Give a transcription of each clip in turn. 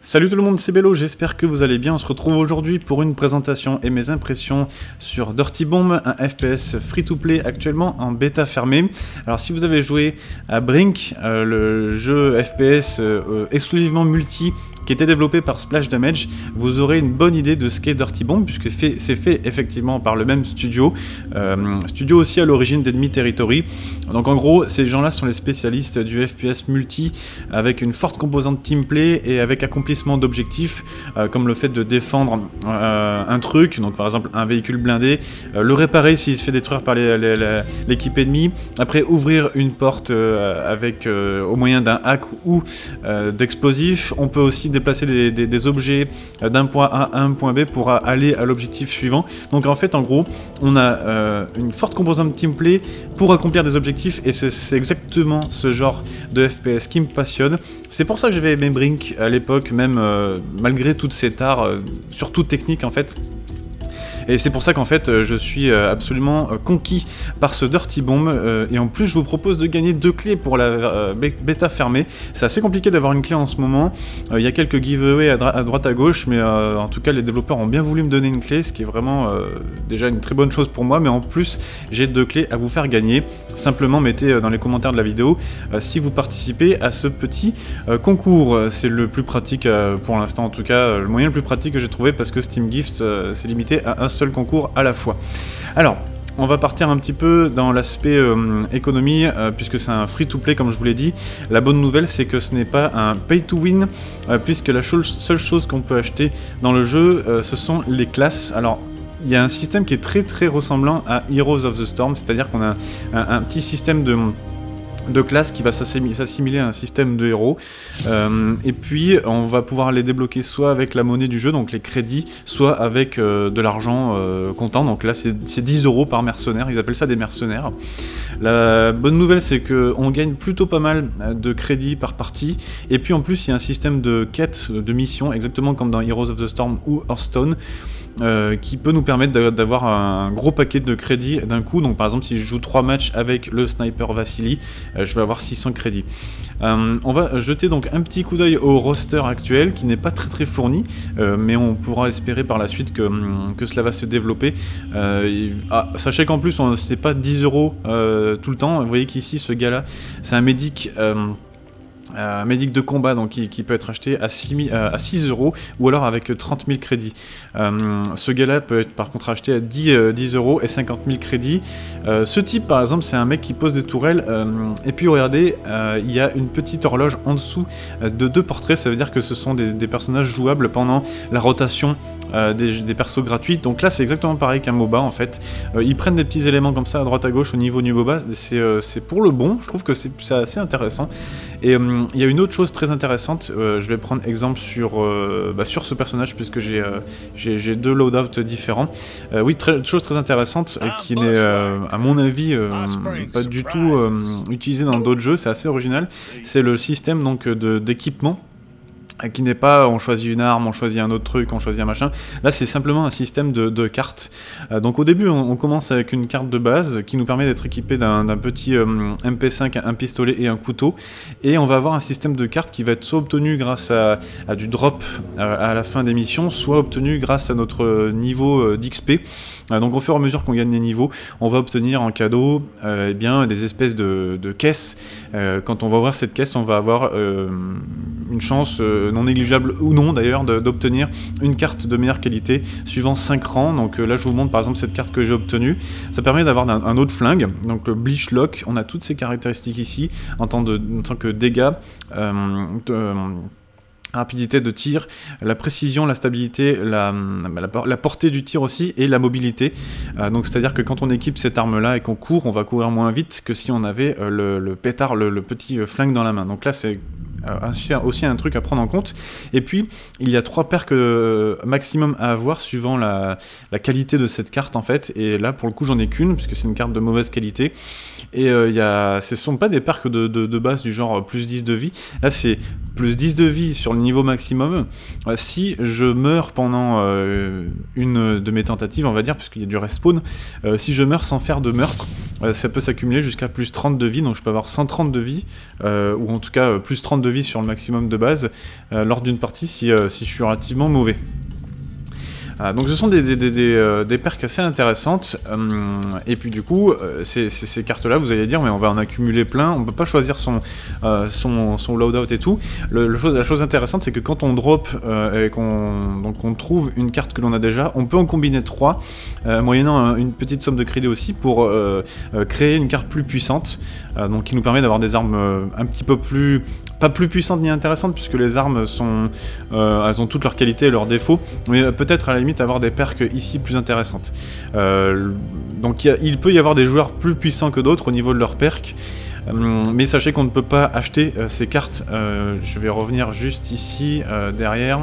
Salut tout le monde, c'est Bello, j'espère que vous allez bien. On se retrouve aujourd'hui pour une présentation et mes impressions sur Dirty Bomb, un FPS free-to-play actuellement en bêta fermée. Alors si vous avez joué à Brink, le jeu FPS exclusivement multi qui était développé par Splash Damage, vous aurez une bonne idée de ce qu'est Dirty Bomb, puisque c'est fait effectivement par le même studio, studio aussi à l'origine d'Enemy Territory. Donc en gros, ces gens-là sont les spécialistes du FPS multi, avec une forte composante teamplay et avec accomplissement d'objectifs, comme le fait de défendre un truc, donc par exemple un véhicule blindé, le réparer s'il se fait détruire par l'équipe ennemie, après ouvrir une porte avec au moyen d'un hack ou d'explosifs. On peut aussi déplacer des objets d'un point A à un point B pour aller à l'objectif suivant. Donc en fait, en gros, on a une forte composante teamplay pour accomplir des objectifs, et c'est exactement ce genre de FPS qui me passionne. C'est pour ça que j'avais aimé Brink à l'époque, même malgré toutes ces tares, surtout techniques en fait. Et c'est pour ça qu'en fait je suis absolument conquis par ce Dirty Bomb, et en plus je vous propose de gagner 2 clés pour la bêta fermée. C'est assez compliqué d'avoir une clé en ce moment, il y a quelques giveaways à droite à gauche, mais en tout cas les développeurs ont bien voulu me donner une clé, ce qui est vraiment déjà une très bonne chose pour moi, mais en plus j'ai 2 clés à vous faire gagner. Simplement mettez dans les commentaires de la vidéo si vous participez à ce petit concours. C'est le plus pratique pour l'instant, en tout cas le moyen le plus pratique que j'ai trouvé, parce que Steam Gift c'est limité à un seul concours à la fois. Alors, on va partir un petit peu dans l'aspect économie, puisque c'est un free-to-play comme je vous l'ai dit. La bonne nouvelle, c'est que ce n'est pas un pay-to-win, puisque la seule chose qu'on peut acheter dans le jeu, ce sont les classes. Alors, il y a un système qui est très ressemblant à Heroes of the Storm, c'est-à-dire qu'on a un petit système de classe qui va s'assimiler à un système de héros, et puis on va pouvoir les débloquer soit avec la monnaie du jeu, donc les crédits, soit avec de l'argent comptant. Donc là c'est 10 € par mercenaire, ils appellent ça des mercenaires. La bonne nouvelle, c'est qu'on gagne plutôt pas mal de crédits par partie, et puis en plus il y a un système de quêtes, de missions, exactement comme dans Heroes of the Storm ou Hearthstone, qui peut nous permettre d'avoir un gros paquet de crédits d'un coup. Donc par exemple si je joue 3 matchs avec le sniper Vassili, je vais avoir 600 crédits. On va jeter donc un petit coup d'œil au roster actuel, qui n'est pas très fourni, mais on pourra espérer par la suite que cela va se développer. Sachez qu'en plus c'est pas 10 € tout le temps. Vous voyez qu'ici ce gars là c'est un médic, médic de combat, donc qui peut être acheté à 6 € ou alors avec 30 000 crédits. Ce gars-là peut être par contre acheté à 10 € et 50 000 crédits. Ce type par exemple, c'est un mec qui pose des tourelles, et puis regardez, il y a une petite horloge en dessous de 2 portraits. Ça veut dire que ce sont des personnages jouables pendant la rotation des persos gratuits. Donc là c'est exactement pareil qu'un MOBA en fait. Ils prennent des petits éléments comme ça à droite à gauche au niveau du MOBA, c'est pour le bon. Je trouve que c'est assez intéressant. Et il y a une autre chose très intéressante, je vais prendre exemple sur ce personnage, puisque j'ai 2 loadouts différents. Oui, chose très intéressante, qui n'est à mon avis pas du tout utilisée dans d'autres jeux, c'est assez original. C'est le système donc d'équipement, qui n'est pas on choisit une arme, on choisit un autre truc, on choisit un machin. Là c'est simplement un système de cartes. Donc au début on commence avec une carte de base qui nous permet d'être équipé d'un petit MP5, un pistolet et un couteau, et on va avoir un système de cartes qui va être soit obtenu grâce à du drop à la fin des missions, soit obtenu grâce à notre niveau d'XP. Donc au fur et à mesure qu'on gagne des niveaux, on va obtenir en cadeau eh bien, des espèces de caisses. Quand on va ouvrir cette caisse, on va avoir une chance non négligeable ou non d'ailleurs d'obtenir une carte de meilleure qualité suivant 5 rangs. Donc là je vous montre par exemple cette carte que j'ai obtenue. Ça permet d'avoir un autre flingue, donc le Bleach Lock. On a toutes ces caractéristiques ici en tant que dégâts, rapidité de tir, la précision, la stabilité, la portée du tir aussi, et la mobilité. Donc c'est à dire que quand on équipe cette arme là et qu'on court, on va courir moins vite que si on avait le pétard, le petit flingue dans la main. Donc là c'est aussi un truc à prendre en compte. Et puis il y a 3 perks maximum à avoir suivant la qualité de cette carte en fait, et là pour le coup j'en ai qu'une puisque c'est une carte de mauvaise qualité. Et ce sont pas des perks de base du genre plus 10 de vie, là c'est plus 10 de vie sur le niveau maximum si je meurs pendant une de mes tentatives, on va dire, puisqu'il y a du respawn. Si je meurs sans faire de meurtre, ça peut s'accumuler jusqu'à plus 30 de vie, donc je peux avoir 130 de vie, ou en tout cas plus 30 de vie vie sur le maximum de base lors d'une partie si je suis relativement mauvais. Donc ce sont des perks assez intéressantes, et puis du coup, ces cartes-là, vous allez dire, mais on va en accumuler plein, on peut pas choisir son loadout et tout. La chose intéressante, c'est que quand on drop et qu'on trouve une carte que l'on a déjà, on peut en combiner 3, moyennant une petite somme de crédit aussi, pour créer une carte plus puissante, donc qui nous permet d'avoir des armes un petit peu plus... pas plus puissantes ni intéressantes, puisque les armes sont... elles ont toutes leurs qualités et leurs défauts, mais peut-être à la limite avoir des perks ici plus intéressantes. Donc il peut y avoir des joueurs plus puissants que d'autres au niveau de leurs perks, mais sachez qu'on ne peut pas acheter ces cartes. Je vais revenir juste ici, derrière.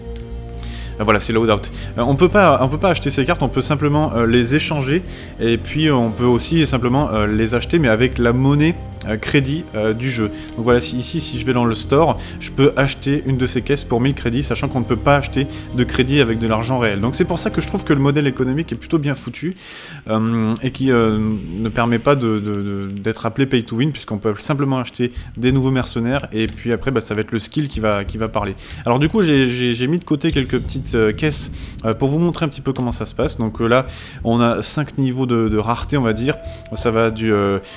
Voilà, c'est loadout. On peut pas acheter ces cartes, on peut simplement les échanger, et puis on peut aussi simplement les acheter, mais avec la monnaie crédit du jeu. Donc voilà, ici, si je vais dans le store, je peux acheter une de ces caisses pour 1000 crédits, sachant qu'on ne peut pas acheter de crédit avec de l'argent réel. Donc c'est pour ça que je trouve que le modèle économique est plutôt bien foutu, et qui ne permet pas d'être appelé pay to win, puisqu'on peut simplement acheter des nouveaux mercenaires, et puis après, bah, ça va être le skill qui va parler. Alors du coup, j'ai mis de côté quelques petites caisses pour vous montrer un petit peu comment ça se passe. Donc là, on a 5 niveaux de rareté, on va dire. Ça va du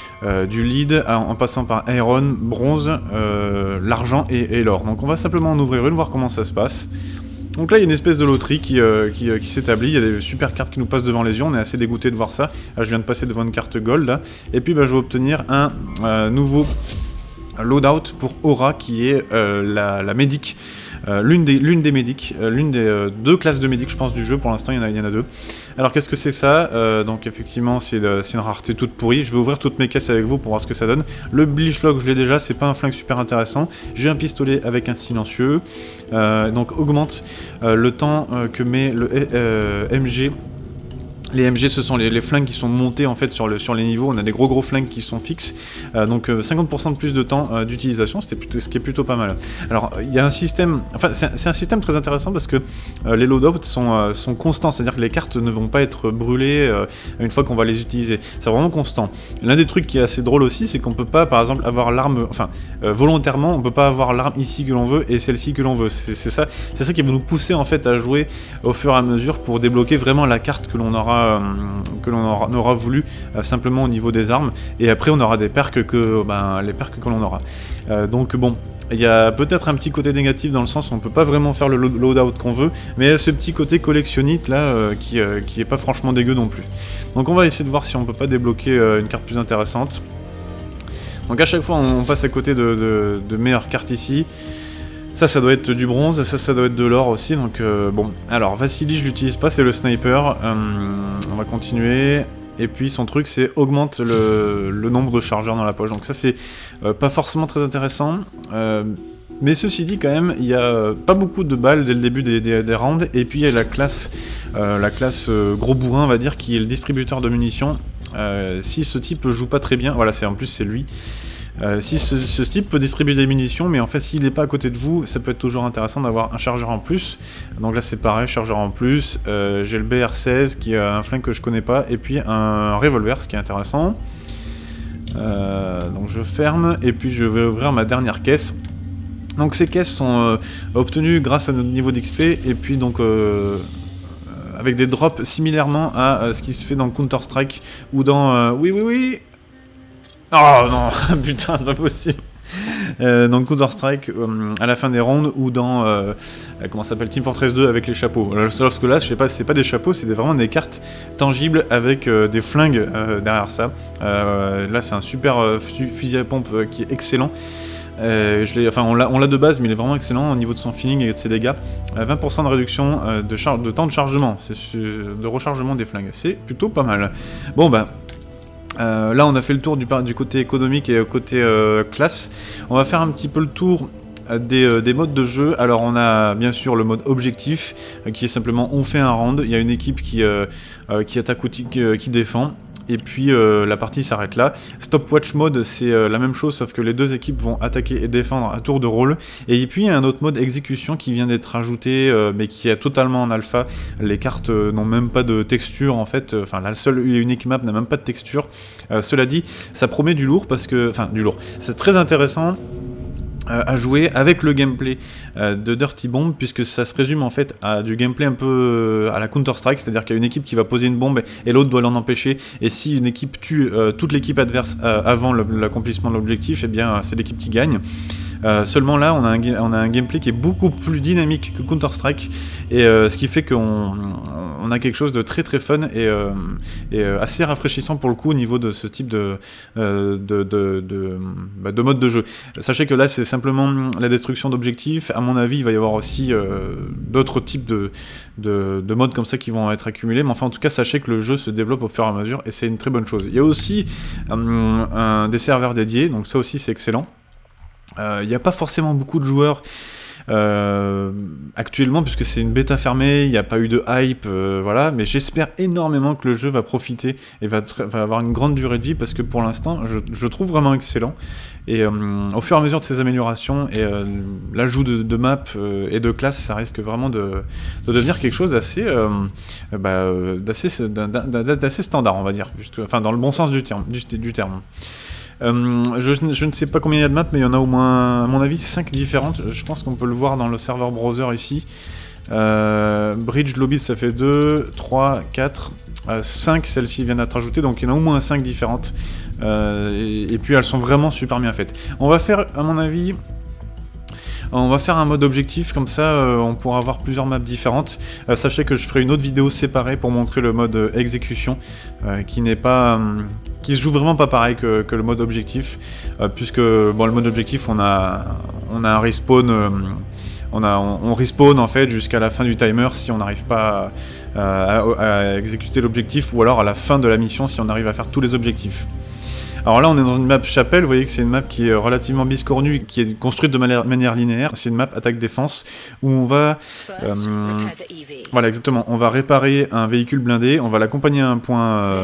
lead en passant par Iron, bronze, l'argent et l'or. Donc on va simplement en ouvrir une, voir comment ça se passe. Donc là, il y a une espèce de loterie qui s'établit, il y a des super cartes qui nous passent devant les yeux, on est assez dégoûté de voir ça. Là, je viens de passer devant une carte gold, là. Et puis bah, je vais obtenir un nouveau loadout pour Aura, qui est la médic. L'une des médics, l'une des 2 classes de médics, je pense, du jeu. Pour l'instant, il y en a 2. Alors, qu'est-ce que c'est ça? Donc, effectivement, c'est une rareté toute pourrie. Je vais ouvrir toutes mes caisses avec vous pour voir ce que ça donne. Le Bleach Lock, je l'ai déjà, c'est pas un flingue super intéressant. J'ai un pistolet avec un silencieux. Donc, augmente le temps que met le MG. Les MG, ce sont les flingues qui sont montés en fait sur les niveaux. On a des gros flingues qui sont fixes, donc 50% de plus de temps d'utilisation, ce qui est plutôt pas mal. Alors il y a un système, enfin c'est un système très intéressant parce que les loadouts sont constants, c'est-à-dire que les cartes ne vont pas être brûlées une fois qu'on va les utiliser. C'est vraiment constant. L'un des trucs qui est assez drôle aussi, c'est qu'on peut pas, par exemple, avoir l'arme, enfin volontairement, on peut pas avoir l'arme ici que l'on veut et celle-ci que l'on veut. C'est ça qui va nous pousser en fait à jouer au fur et à mesure pour débloquer vraiment la carte que l'on aura voulu simplement au niveau des armes, et après on aura des perks les perks que l'on aura. Donc bon, il y a peut-être un petit côté négatif dans le sens où on peut pas vraiment faire le loadout qu'on veut, mais ce petit côté collectionnite là qui est pas franchement dégueu non plus. Donc on va essayer de voir si on peut pas débloquer une carte plus intéressante. Donc à chaque fois on passe à côté de meilleures cartes ici. Ça doit être du bronze, ça doit être de l'or aussi, donc bon. Alors, Vassili, je l'utilise pas, c'est le sniper. On va continuer. Et puis, son truc, c'est augmente le nombre de chargeurs dans la poche. Donc ça, c'est pas forcément très intéressant. Mais ceci dit, quand même, il y a pas beaucoup de balles dès le début des rounds. Et puis, il y a la classe gros bourrin, on va dire, qui est le distributeur de munitions. Si ce type joue pas très bien, voilà, en plus, c'est lui. Si ce type peut distribuer des munitions, mais en fait s'il n'est pas à côté de vous, ça peut être toujours intéressant d'avoir un chargeur en plus. Donc là c'est pareil, chargeur en plus. J'ai le BR16 qui est un flingue que je connais pas, et puis un revolver, ce qui est intéressant. Donc je ferme, et puis je vais ouvrir ma dernière caisse. Donc ces caisses sont obtenues grâce à notre niveau d'XP, et puis donc avec des drops similairement à ce qui se fait dans Counter-Strike ou dans... oui. Oh non, putain, c'est pas possible. Dans Counter-Strike, à la fin des rounds, ou dans comment ça s'appelle, Team Fortress 2 avec les chapeaux. Sauf que là, je sais pas, c'est pas des chapeaux, c'est vraiment des cartes tangibles avec des flingues derrière ça. Là, c'est un super fusil à pompe qui est excellent. On l'a de base, mais il est vraiment excellent au niveau de son feeling et de ses dégâts. 20% de réduction de temps de chargement, de rechargement des flingues. C'est plutôt pas mal. Bon, bah. Là on a fait le tour du côté économique et côté classe. On va faire un petit peu le tour des modes de jeu. Alors on a bien sûr le mode objectif qui est simplement on fait un round, il y a une équipe qui attaque ou qui défend. Et puis la partie s'arrête là. Stopwatch mode, c'est la même chose, sauf que les deux équipes vont attaquer et défendre à tour de rôle. Et puis il y a un autre mode exécution qui vient d'être ajouté, mais qui est totalement en alpha. Les cartes n'ont même pas de texture en fait. Enfin, la seule et unique map n'a même pas de texture. Cela dit, ça promet du lourd parce que... Enfin, du lourd. C'est très intéressant. à jouer avec le gameplay de Dirty Bomb, puisque ça se résume en fait à du gameplay un peu à la Counter-Strike, c'est-à-dire qu'il y a une équipe qui va poser une bombe et l'autre doit l'en empêcher, et si une équipe tue toute l'équipe adverse avant l'accomplissement de l'objectif, et bien c'est l'équipe qui gagne. Seulement là, on a un gameplay qui est beaucoup plus dynamique que Counter-Strike, et ce qui fait qu'on a quelque chose de très très fun et assez rafraîchissant pour le coup au niveau de ce type de mode de jeu. Sachez que là, c'est simplement la destruction d'objectifs. À mon avis, il va y avoir aussi d'autres types de modes comme ça qui vont être accumulés, mais enfin en tout cas, sachez que le jeu se développe au fur et à mesure, et c'est une très bonne chose. Il y a aussi des serveurs dédiés, donc ça aussi c'est excellent. Il n'y a pas forcément beaucoup de joueurs actuellement, puisque c'est une bêta fermée, il n'y a pas eu de hype, voilà, mais j'espère énormément que le jeu va profiter et va avoir une grande durée de vie, parce que pour l'instant, je le trouve vraiment excellent. Et au fur et à mesure de ces améliorations et l'ajout de maps et de classes, ça risque vraiment de devenir quelque chose d'assez standard, on va dire, enfin dans le bon sens du terme. Je ne sais pas combien il y a de maps, mais il y en a au moins, à mon avis, 5 différentes. Je pense qu'on peut le voir dans le serveur browser ici. Bridge Lobby, ça fait 2, 3, 4, 5, celles-ci viennent d'être ajoutées, donc il y en a au moins 5 différentes. Et puis elles sont vraiment super bien faites. On va faire, à mon avis... On va faire un mode objectif, comme ça on pourra avoir plusieurs maps différentes. Sachez que je ferai une autre vidéo séparée pour montrer le mode exécution, qui se joue vraiment pas pareil que le mode objectif, puisque bon, le mode objectif on a un respawn, on respawn en fait jusqu'à la fin du timer si on n'arrive pas à exécuter l'objectif, ou alors à la fin de la mission si on arrive à faire tous les objectifs. Alors là on est dans une map chapelle, vous voyez que c'est une map qui est relativement biscornue, qui est construite de manière linéaire. C'est une map attaque-défense où on va... voilà exactement, on va réparer un véhicule blindé, on va l'accompagner à un point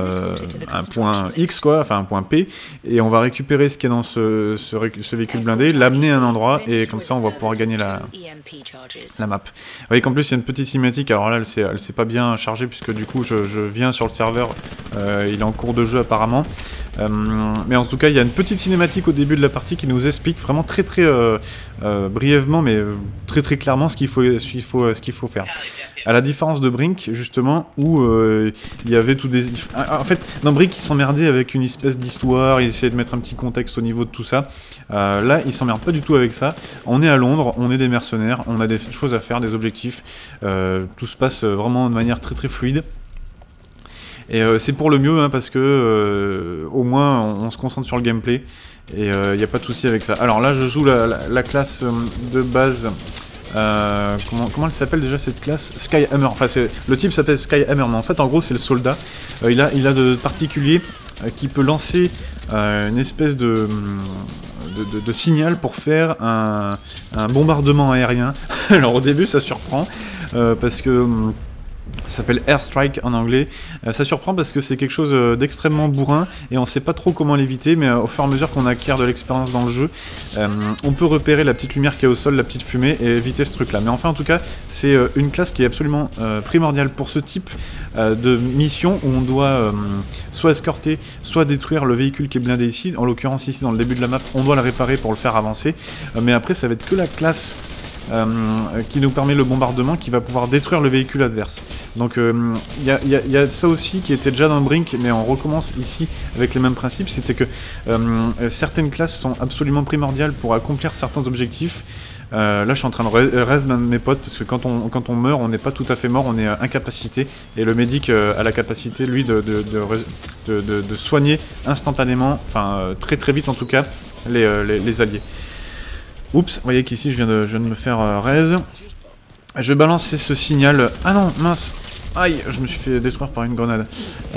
X quoi, enfin un point P, et on va récupérer ce qui est dans ce véhicule blindé, l'amener à un endroit, et comme ça on va pouvoir gagner la map. Vous voyez qu'en plus il y a une petite cinématique, alors là elle s'est pas bien chargée puisque du coup je viens sur le serveur, il est en cours de jeu apparemment. Mais en tout cas, il y a une petite cinématique au début de la partie qui nous explique vraiment très brièvement, mais très clairement ce qu'il faut faire. À la différence de Brink, justement, où il y avait tout des... En fait, dans Brink, ils s'emmerdaient avec une espèce d'histoire, ils essayaient de mettre un petit contexte au niveau de tout ça. Là, ils s'emmerdent pas du tout avec ça. On est à Londres, on est des mercenaires, on a des choses à faire, des objectifs. Tout se passe vraiment de manière très fluide. Et c'est pour le mieux, hein, parce que au moins on se concentre sur le gameplay, et il n'y a pas de souci avec ça. Alors là je joue la classe de base, comment elle s'appelle déjà cette classe? Skyhammer, enfin le type s'appelle Skyhammer, mais en fait en gros c'est le soldat. Il a de particulier qui peut lancer une espèce de signal pour faire un bombardement aérien. Alors au début ça surprend, parce que... ça s'appelle Airstrike en anglais. Ça surprend parce que c'est quelque chose d'extrêmement bourrin et on sait pas trop comment l'éviter, mais au fur et à mesure qu'on acquiert de l'expérience dans le jeu, on peut repérer la petite lumière qui est au sol, la petite fumée, et éviter ce truc là. Mais enfin en tout cas c'est une classe qui est absolument primordiale pour ce type de mission où on doit soit escorter, soit détruire le véhicule qui est blindé ici. En l'occurrence ici dans le début de la map on doit le réparer pour le faire avancer, mais après ça va être que la classe qui nous permet le bombardement, qui va pouvoir détruire le véhicule adverse. Donc il y a ça aussi qui était déjà dans Brink, mais on recommence ici avec les mêmes principes. C'était que certaines classes sont absolument primordiales pour accomplir certains objectifs. Là je suis en train de raise mes potes, parce que quand on meurt on n'est pas tout à fait mort, on est incapacité, et le médic a la capacité lui de soigner instantanément, enfin très vite en tout cas, les alliés. Oups, vous voyez qu'ici je viens de me faire raise. Je vais balancer ce signal. Ah non, mince. Aïe, je me suis fait détruire par une grenade.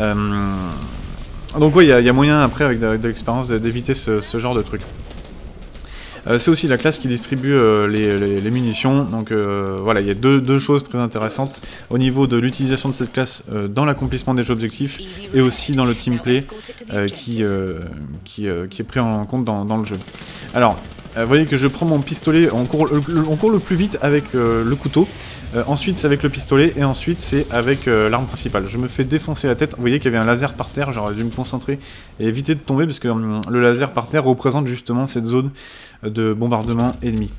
Donc oui, il y a moyen après avec de l'expérience d'éviter ce genre de truc. C'est aussi la classe qui distribue les munitions, donc voilà, il y a deux choses très intéressantes au niveau de l'utilisation de cette classe dans l'accomplissement des objectifs, et aussi dans le teamplay qui est pris en compte dans le jeu. Alors, vous voyez que je prends mon pistolet, on court le plus vite avec le couteau, ensuite c'est avec le pistolet, et ensuite c'est avec l'arme principale. Je me fais défoncer la tête, vous voyez qu'il y avait un laser par terre, j'aurais dû me concentrer et éviter de tomber, parce que le laser par terre représente justement cette zone de bombardement ennemi.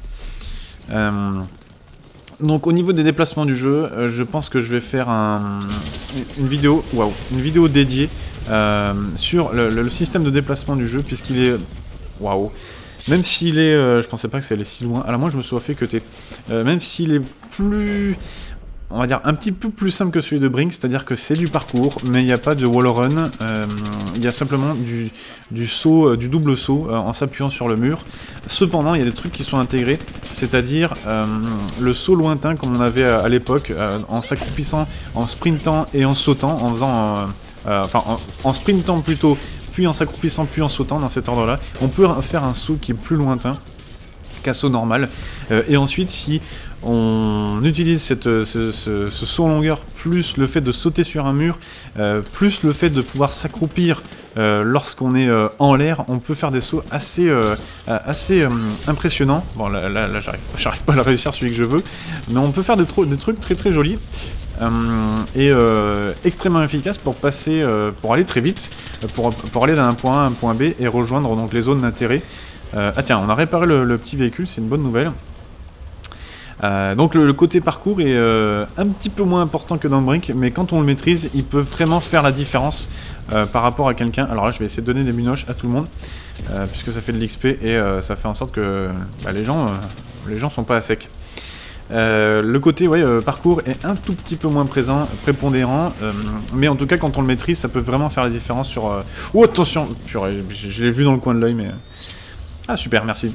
Donc au niveau des déplacements du jeu, je pense que je vais faire une vidéo dédiée sur le système de déplacement du jeu, puisqu'il est... Waouh. Même s'il est... je pensais pas que ça allait si loin. Alors moi je me suis fait cuter. Même s'il est plus... On va dire un petit peu plus simple que celui de Brink, c'est-à-dire que c'est du parcours, mais il n'y a pas de wall run, il y a simplement du saut, du double saut en s'appuyant sur le mur. Cependant, il y a des trucs qui sont intégrés, c'est-à-dire le saut lointain comme on avait à l'époque, en s'accroupissant, en sprintant et en sautant, en faisant... en sprintant plutôt, puis en s'accroupissant, puis en sautant dans cet ordre-là. On peut faire un saut qui est plus lointain qu'un saut normal. Et ensuite, si on utilise ce saut en longueur, plus le fait de sauter sur un mur, plus le fait de pouvoir s'accroupir lorsqu'on est en l'air, on peut faire des sauts assez impressionnants. Bon, là j'arrive pas à réussir celui que je veux, mais on peut faire des trucs très très jolis. Extrêmement efficace pour passer, pour aller très vite, pour aller d'un point A à un point B et rejoindre donc les zones d'intérêt. Ah tiens, on a réparé le petit véhicule, c'est une bonne nouvelle. Donc le côté parcours est un petit peu moins important que dans Brink, mais quand on le maîtrise, il peut vraiment faire la différence par rapport à quelqu'un. Alors là, je vais essayer de donner des minoches à tout le monde, puisque ça fait de l'XP et ça fait en sorte que les gens sont pas à sec. Le côté parcours est un tout petit peu moins prépondérant, mais en tout cas quand on le maîtrise, ça peut vraiment faire la différence sur... Oh attention, purée, je l'ai vu dans le coin de l'œil, mais... Ah super, merci.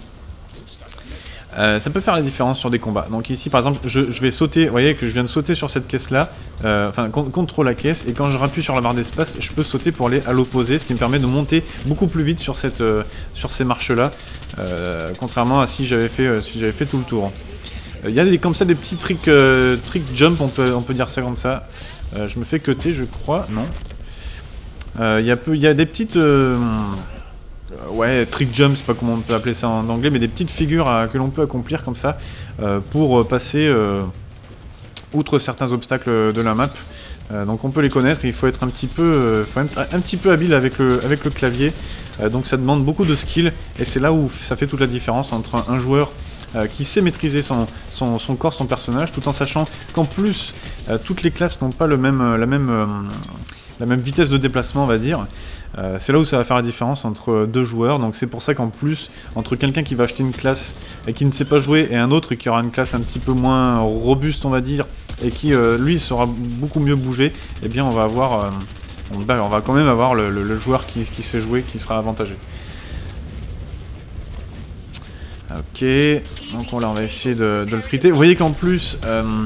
Ça peut faire la différence sur des combats. Donc ici par exemple, je vais sauter, vous voyez que je viens de sauter sur cette caisse là, contre la caisse, et quand je rappuie sur la barre d'espace, je peux sauter pour aller à l'opposé, ce qui me permet de monter beaucoup plus vite sur ces marches là, contrairement à si j'avais fait tout le tour. Il y a comme ça des petits trick jump, on peut dire ça comme ça. Je me fais cutter, je crois, non. Il y a des petites... trick jump, je sais pas comment on peut appeler ça en anglais, mais des petites figures que l'on peut accomplir comme ça pour passer outre certains obstacles de la map. Donc on peut les connaître, il faut être un petit peu, habile avec le clavier, donc ça demande beaucoup de skill, et c'est là où ça fait toute la différence entre un joueur qui sait maîtriser son corps, son personnage, tout en sachant qu'en plus toutes les classes n'ont pas la même vitesse de déplacement, on va dire. C'est là où ça va faire la différence entre deux joueurs, donc c'est pour ça qu'en plus, entre quelqu'un qui va acheter une classe et qui ne sait pas jouer, et un autre qui aura une classe un petit peu moins robuste, on va dire, et qui, lui, saura beaucoup mieux bouger, eh bien on va avoir... on va quand même avoir le joueur qui sait jouer, qui sera avantagé. Ok, donc là on va essayer de le friter. Vous voyez qu'en plus...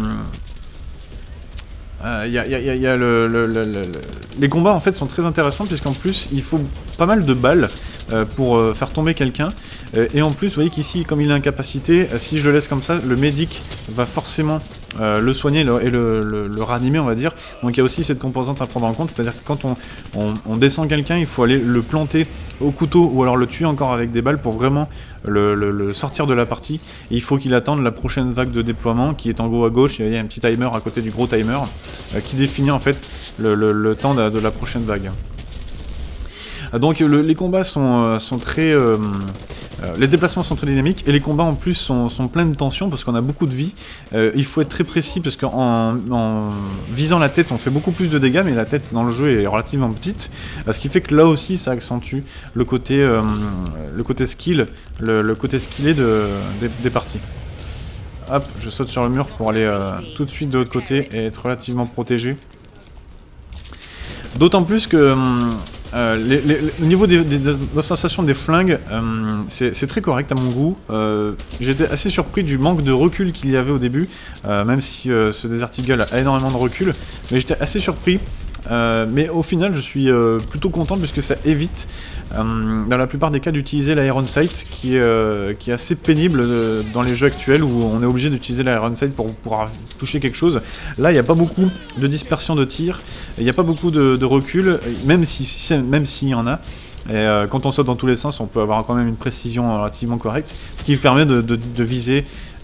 les combats en fait sont très intéressants, puisqu'en plus il faut pas mal de balles pour faire tomber quelqu'un, et en plus vous voyez qu'ici, comme il est incapacité, si je le laisse comme ça, le médic va forcément le soigner et le ranimer, on va dire. Donc il y a aussi cette composante à prendre en compte, c'est-à-dire que quand on descend quelqu'un, il faut aller le planter au couteau ou alors le tuer encore avec des balles pour vraiment le sortir de la partie. Et il faut qu'il attende la prochaine vague de déploiement qui est en haut à gauche. Il y a un petit timer à côté du gros timer qui définit en fait le temps de la prochaine vague. Donc les combats sont très... les déplacements sont très dynamiques, et les combats en plus sont pleins de tension parce qu'on a beaucoup de vie. Il faut être très précis parce qu'en visant la tête on fait beaucoup plus de dégâts, mais la tête dans le jeu est relativement petite, ce qui fait que là aussi ça accentue le côté skill, le côté skillé des parties. Hop, je saute sur le mur pour aller tout de suite de l'autre côté et être relativement protégé. D'autant plus que le niveau de sensation des flingues, c'est très correct à mon goût. J'étais assez surpris du manque de recul qu'il y avait au début, même si ce Desert Eagle a énormément de recul, mais j'étais assez surpris. Mais au final je suis plutôt content, puisque ça évite dans la plupart des cas d'utiliser l'Iron Sight qui est assez pénible dans les jeux actuels où on est obligé d'utiliser l'Iron Sight pour pouvoir toucher quelque chose. Là il n'y a pas beaucoup de dispersion de tir, il n'y a pas beaucoup de recul, même s'il y en a. Et quand on saute dans tous les sens, on peut avoir quand même une précision relativement correcte, ce qui permet de viser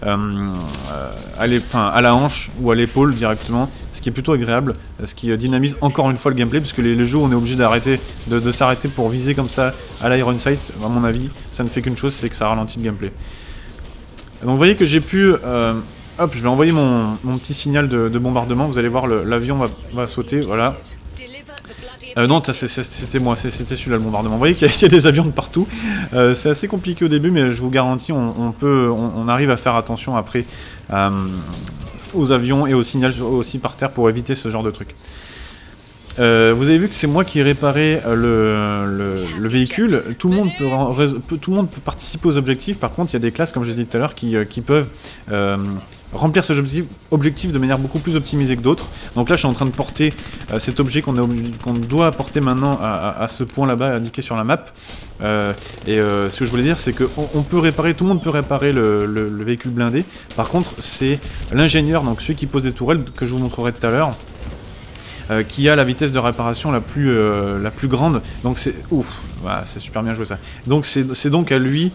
à la hanche ou à l'épaule directement, ce qui est plutôt agréable, ce qui dynamise encore une fois le gameplay, puisque les jeux où on est obligé d'arrêter, de s'arrêter pour viser comme ça à l'Iron Sight, à mon avis, ça ne fait qu'une chose, c'est que ça ralentit le gameplay. Donc vous voyez que j'ai pu... hop, je vais envoyer mon petit signal de bombardement, vous allez voir, l'avion va sauter, voilà. Non, c'était moi, c'était celui-là le bombardement. Vous voyez qu'il y a des avions de partout. C'est assez compliqué au début, mais je vous garantis, on arrive à faire attention après aux avions et aux signaux aussi par terre pour éviter ce genre de truc. Vous avez vu que c'est moi qui ai réparé le véhicule. Tout le monde peut participer aux objectifs. Par contre, il y a des classes, comme je l'ai dit tout à l'heure, qui peuvent remplir ces objectifs de manière beaucoup plus optimisée que d'autres. Donc là, je suis en train de porter cet objet qu'on doit porter maintenant à ce point là-bas indiqué sur la map. Ce que je voulais dire, c'est que tout le monde peut réparer le véhicule blindé. Par contre, c'est l'ingénieur, donc celui qui pose des tourelles, que je vous montrerai tout à l'heure, qui a la vitesse de réparation la plus grande. Donc c'est ouf, voilà, c'est super bien joué ça. Donc c'est donc à lui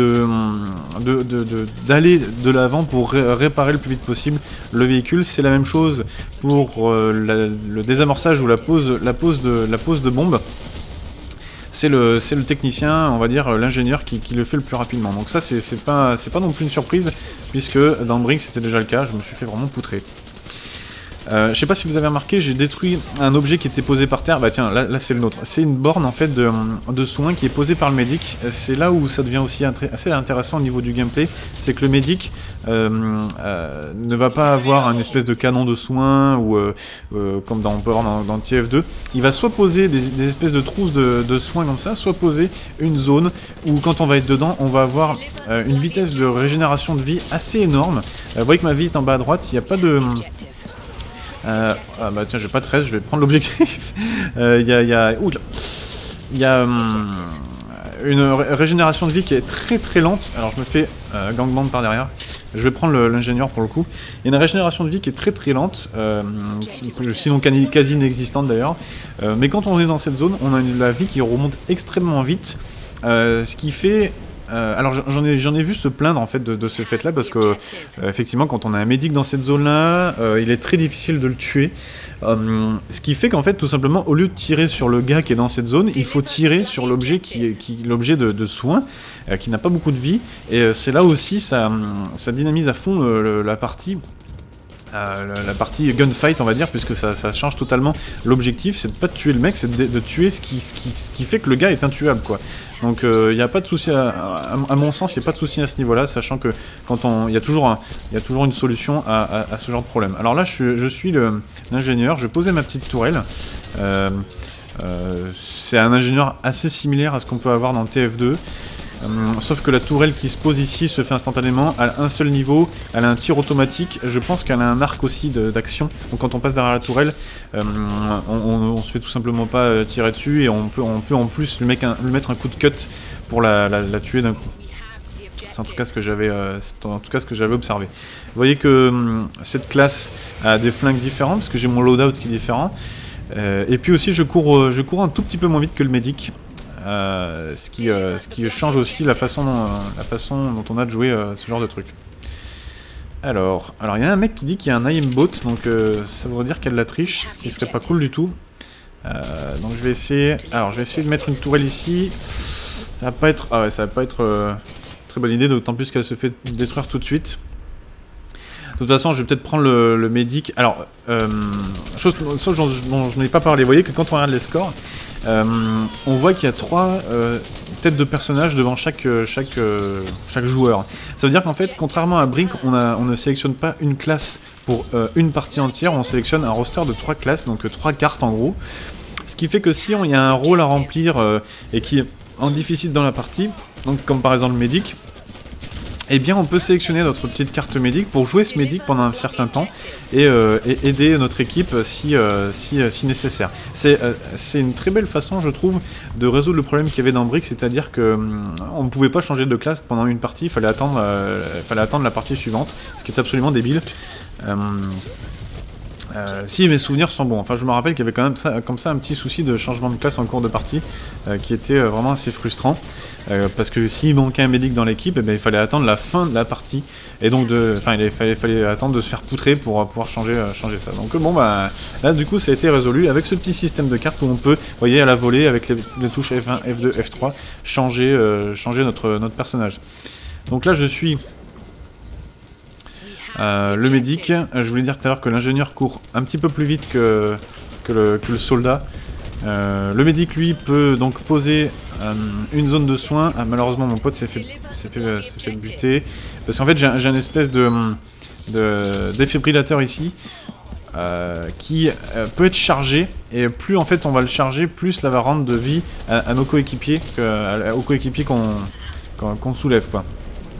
d'aller de l'avant pour réparer le plus vite possible le véhicule. C'est la même chose pour le désamorçage ou la pose de bombe. C'est le technicien, on va dire l'ingénieur qui le fait le plus rapidement. Donc ça c'est pas non plus une surprise, puisque dans Brink c'était déjà le cas. Je me suis fait vraiment poutrer. Je sais pas si vous avez remarqué, j'ai détruit un objet qui était posé par terre. Bah tiens, là c'est le nôtre. C'est une borne en fait de soins qui est posée par le médic. C'est là où ça devient aussi assez intéressant au niveau du gameplay. C'est que le médic ne va pas avoir un espèce de canon de soins ou comme on peut avoir dans TF2. Il va soit poser des espèces de trousses de soins comme ça, soit poser une zone où quand on va être dedans, on va avoir une vitesse de régénération de vie assez énorme. Vous voyez que ma vie est en bas à droite, il n'y a pas de... ah bah tiens, j'ai pas 13, je vais prendre l'objectif. Il y a une régénération de vie qui est très très lente. Alors je me fais gangbang par derrière. Je vais prendre l'ingénieur pour le coup. Il y a une régénération de vie qui est très très lente, sinon quasi inexistante d'ailleurs. Mais quand on est dans cette zone, on a la vie qui remonte extrêmement vite. Ce qui fait... alors j'en ai vu se plaindre en fait de ce fait là, parce que effectivement quand on a un médic dans cette zone là, il est très difficile de le tuer, ce qui fait qu'en fait tout simplement au lieu de tirer sur le gars qui est dans cette zone, il faut tirer sur l'objet l'objet de soins qui n'a pas beaucoup de vie, et c'est là aussi ça dynamise à fond la partie gunfight, on va dire, puisque ça change totalement l'objectif. C'est de pas de tuer le mec, c'est de tuer ce qui fait que le gars est intuable, quoi. Donc il n'y a pas de souci, à mon sens, il n'y a pas de souci à ce niveau-là, sachant que quand il y a toujours une solution à ce genre de problème. Alors là, je suis l'ingénieur, je vais poser ma petite tourelle. C'est un ingénieur assez similaire à ce qu'on peut avoir dans TF2. Sauf que la tourelle qui se pose ici se fait instantanément, elle a un seul niveau, elle a un tir automatique, je pense qu'elle a un arc aussi d'action, donc quand on passe derrière la tourelle, on se fait tout simplement pas tirer dessus, et on peut en plus lui mettre un coup de cut pour la tuer d'un coup. C'est en tout cas ce que j'avais observé. Vous voyez que cette classe a des flingues différents, parce que j'ai mon loadout qui est différent, et puis aussi je cours un tout petit peu moins vite que le médic. Ce qui change aussi la façon dont on a de jouer ce genre de truc. Alors il y a un mec qui dit qu'il y a un aimbot, donc ça voudrait dire qu'il y a de la triche, ce qui serait pas cool du tout. Donc je vais essayer de mettre une tourelle ici. Ça va pas être, très bonne idée, d'autant plus qu'elle se fait détruire tout de suite. De toute façon, je vais peut-être prendre le médic. Alors, chose dont je n'ai pas parlé, vous voyez que quand on regarde les scores, on voit qu'il y a 3 têtes de personnages devant chaque joueur. Ça veut dire qu'en fait, contrairement à Brink, on ne sélectionne pas une classe pour une partie entière, on sélectionne un roster de 3 classes, donc 3 cartes en gros. Ce qui fait que si il y a un rôle à remplir et qui est en déficit dans la partie, donc comme par exemple le médic, eh bien on peut sélectionner notre petite carte médic pour jouer ce médic pendant un certain temps et aider notre équipe si nécessaire. C'est une très belle façon, je trouve, de résoudre le problème qu'il y avait dans Brick, c'est-à-dire que on ne pouvait pas changer de classe pendant une partie, il fallait attendre la partie suivante, ce qui est absolument débile. Si mes souvenirs sont bons. Enfin, je me rappelle qu'il y avait quand même ça, comme ça un petit souci de changement de classe en cours de partie qui était vraiment assez frustrant. Parce que s'il manquait un médic dans l'équipe, eh bien, il fallait attendre la fin de la partie. Et donc, il fallait attendre de se faire poutrer pour pouvoir changer ça. Donc bon, bah là du coup ça a été résolu avec ce petit système de cartes où on peut, vous voyez, à la volée avec les touches F1, F2, F3, changer notre personnage. Donc là je suis... le médic, je voulais dire tout à l'heure que l'ingénieur court un petit peu plus vite que le soldat. Le médic lui peut donc poser une zone de soins. Ah, malheureusement mon pote s'est fait buter. Parce qu'en fait j'ai une espèce de défibrillateur ici qui peut être chargé. Et plus en fait on va le charger, plus cela va rendre de vie à nos coéquipiers, aux coéquipiers qu'on soulève quoi.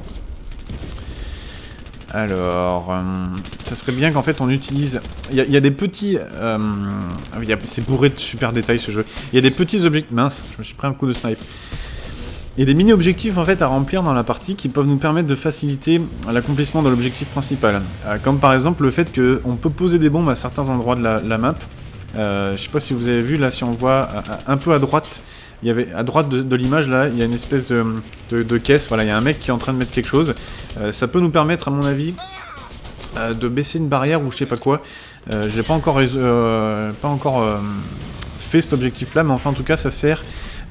Alors, ça serait bien qu'en fait on utilise... Il y a des petits... c'est bourré de super détails ce jeu. Il y a des petits objectifs... Mince, je me suis pris un coup de snipe. Il y a des mini-objectifs en fait à remplir dans la partie qui peuvent nous permettre de faciliter l'accomplissement de l'objectif principal. Comme par exemple le fait qu'on peut poser des bombes à certains endroits de la map. Je sais pas si vous avez vu, là si on voit un peu à droite... Il y avait à droite de l'image là, il y a une espèce de caisse, voilà, il y a un mec qui est en train de mettre quelque chose. Ça peut nous permettre à mon avis de baisser une barrière ou je sais pas quoi. Je n'ai pas encore, fait cet objectif là, mais enfin en tout cas ça sert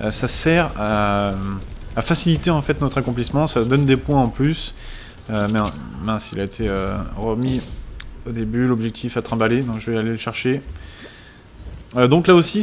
à faciliter en fait notre accomplissement, ça donne des points en plus. Mais mince, il a été remis au début, l'objectif à trimballer, donc je vais aller le chercher. Donc là aussi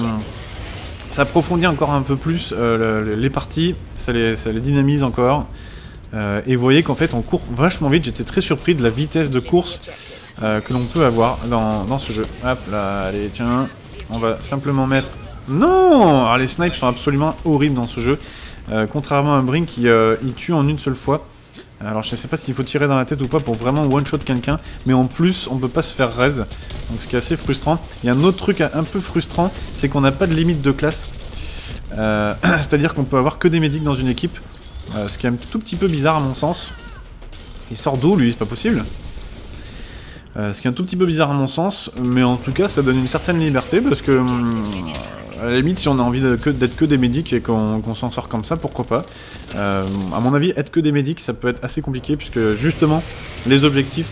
ça approfondit encore un peu plus les parties, ça les dynamise encore. Et vous voyez qu'en fait on court vachement vite, j'étais très surpris de la vitesse de course que l'on peut avoir dans ce jeu. Hop là, allez tiens, on va simplement mettre... Non! Alors, les snipes sont absolument horribles dans ce jeu, contrairement à un Brink qui il tue en une seule fois. Alors je ne sais pas s'il faut tirer dans la tête ou pas pour vraiment one-shot quelqu'un, mais en plus on peut pas se faire raise, donc ce qui est assez frustrant. Il y a un autre truc un peu frustrant, c'est qu'on n'a pas de limite de classe, c'est-à-dire qu'on peut avoir que des médics dans une équipe, ce qui est un tout petit peu bizarre à mon sens. Il sort d'où lui? C'est pas possible. Ce qui est un tout petit peu bizarre à mon sens, mais en tout cas ça donne une certaine liberté parce que... à la limite, si on a envie d'être que des médics et qu'on s'en sort comme ça, pourquoi pas. À mon avis, être que des médics, ça peut être assez compliqué, puisque justement, les objectifs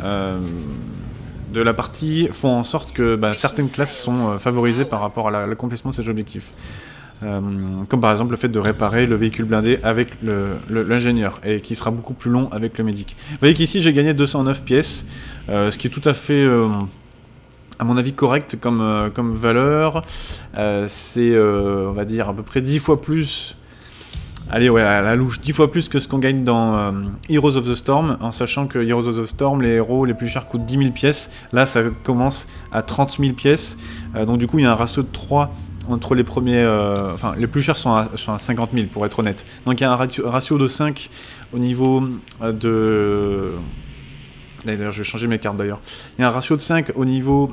de la partie font en sorte que certaines classes sont favorisées par rapport à l'accomplissement de ces objectifs. Comme par exemple le fait de réparer le véhicule blindé avec l'ingénieur, et qui sera beaucoup plus long avec le médic. Vous voyez qu'ici, j'ai gagné 209 pièces, ce qui est tout à fait... à mon avis correct comme valeur. C'est on va dire à peu près 10 fois plus, allez ouais à la louche, 10 fois plus que ce qu'on gagne dans Heroes of the Storm, en sachant que Heroes of the Storm, les héros les plus chers coûtent 10 000 pièces, là ça commence à 30 000 pièces, donc du coup il y a un ratio de 3 entre les premiers, enfin les plus chers sont à 50 000 pour être honnête, donc il y a un ratio de 5 au niveau de... D'ailleurs, je vais changer mes cartes d'ailleurs. Il y a un ratio de 5 au niveau...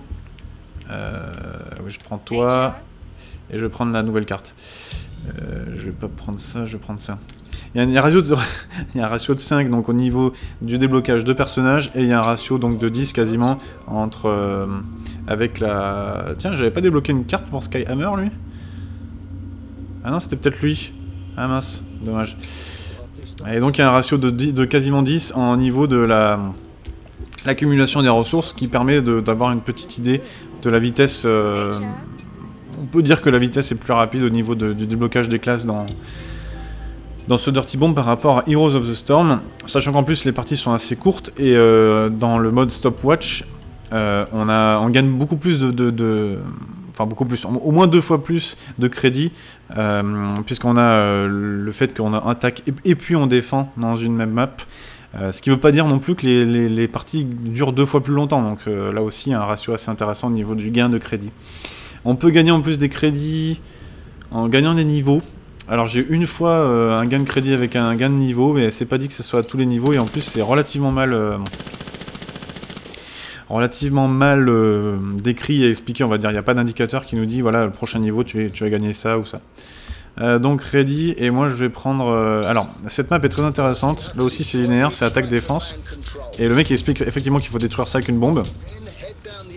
oui, je prends toi. Et je vais prendre la nouvelle carte. Je vais pas prendre ça, je vais prendre ça. Il y a un ratio de 5 donc, au niveau du déblocage de personnages. Et il y a un ratio donc, de 10 quasiment entre... avec la... Tiens, j'avais pas débloqué une carte pour Skyhammer lui? Ah non, c'était peut-être lui. Ah mince, dommage. Et donc il y a un ratio de quasiment 10 en niveau de l'accumulation des ressources qui permet d'avoir une petite idée de la vitesse. On peut dire que la vitesse est plus rapide au niveau du déblocage des classes dans ce Dirty Bomb par rapport à Heroes of the Storm, sachant qu'en plus les parties sont assez courtes et dans le mode stopwatch, on gagne beaucoup plus enfin beaucoup plus, au moins 2 fois plus de crédit, puisqu'on a le fait qu'on attaque et puis on défend dans une même map. Ce qui ne veut pas dire non plus que les parties durent 2 fois plus longtemps, donc là aussi un ratio assez intéressant au niveau du gain de crédit. On peut gagner en plus des crédits en gagnant des niveaux. Alors j'ai une fois un gain de crédit avec un gain de niveau, mais c'est pas dit que ce soit à tous les niveaux, et en plus c'est relativement mal décrit et expliqué, on va dire. Il n'y a pas d'indicateur qui nous dit, voilà, le prochain niveau tu vas gagner ça ou ça. Donc ready, et moi je vais prendre... alors, cette map est très intéressante, là aussi c'est linéaire, c'est attaque-défense. Et le mec il explique effectivement qu'il faut détruire ça avec une bombe.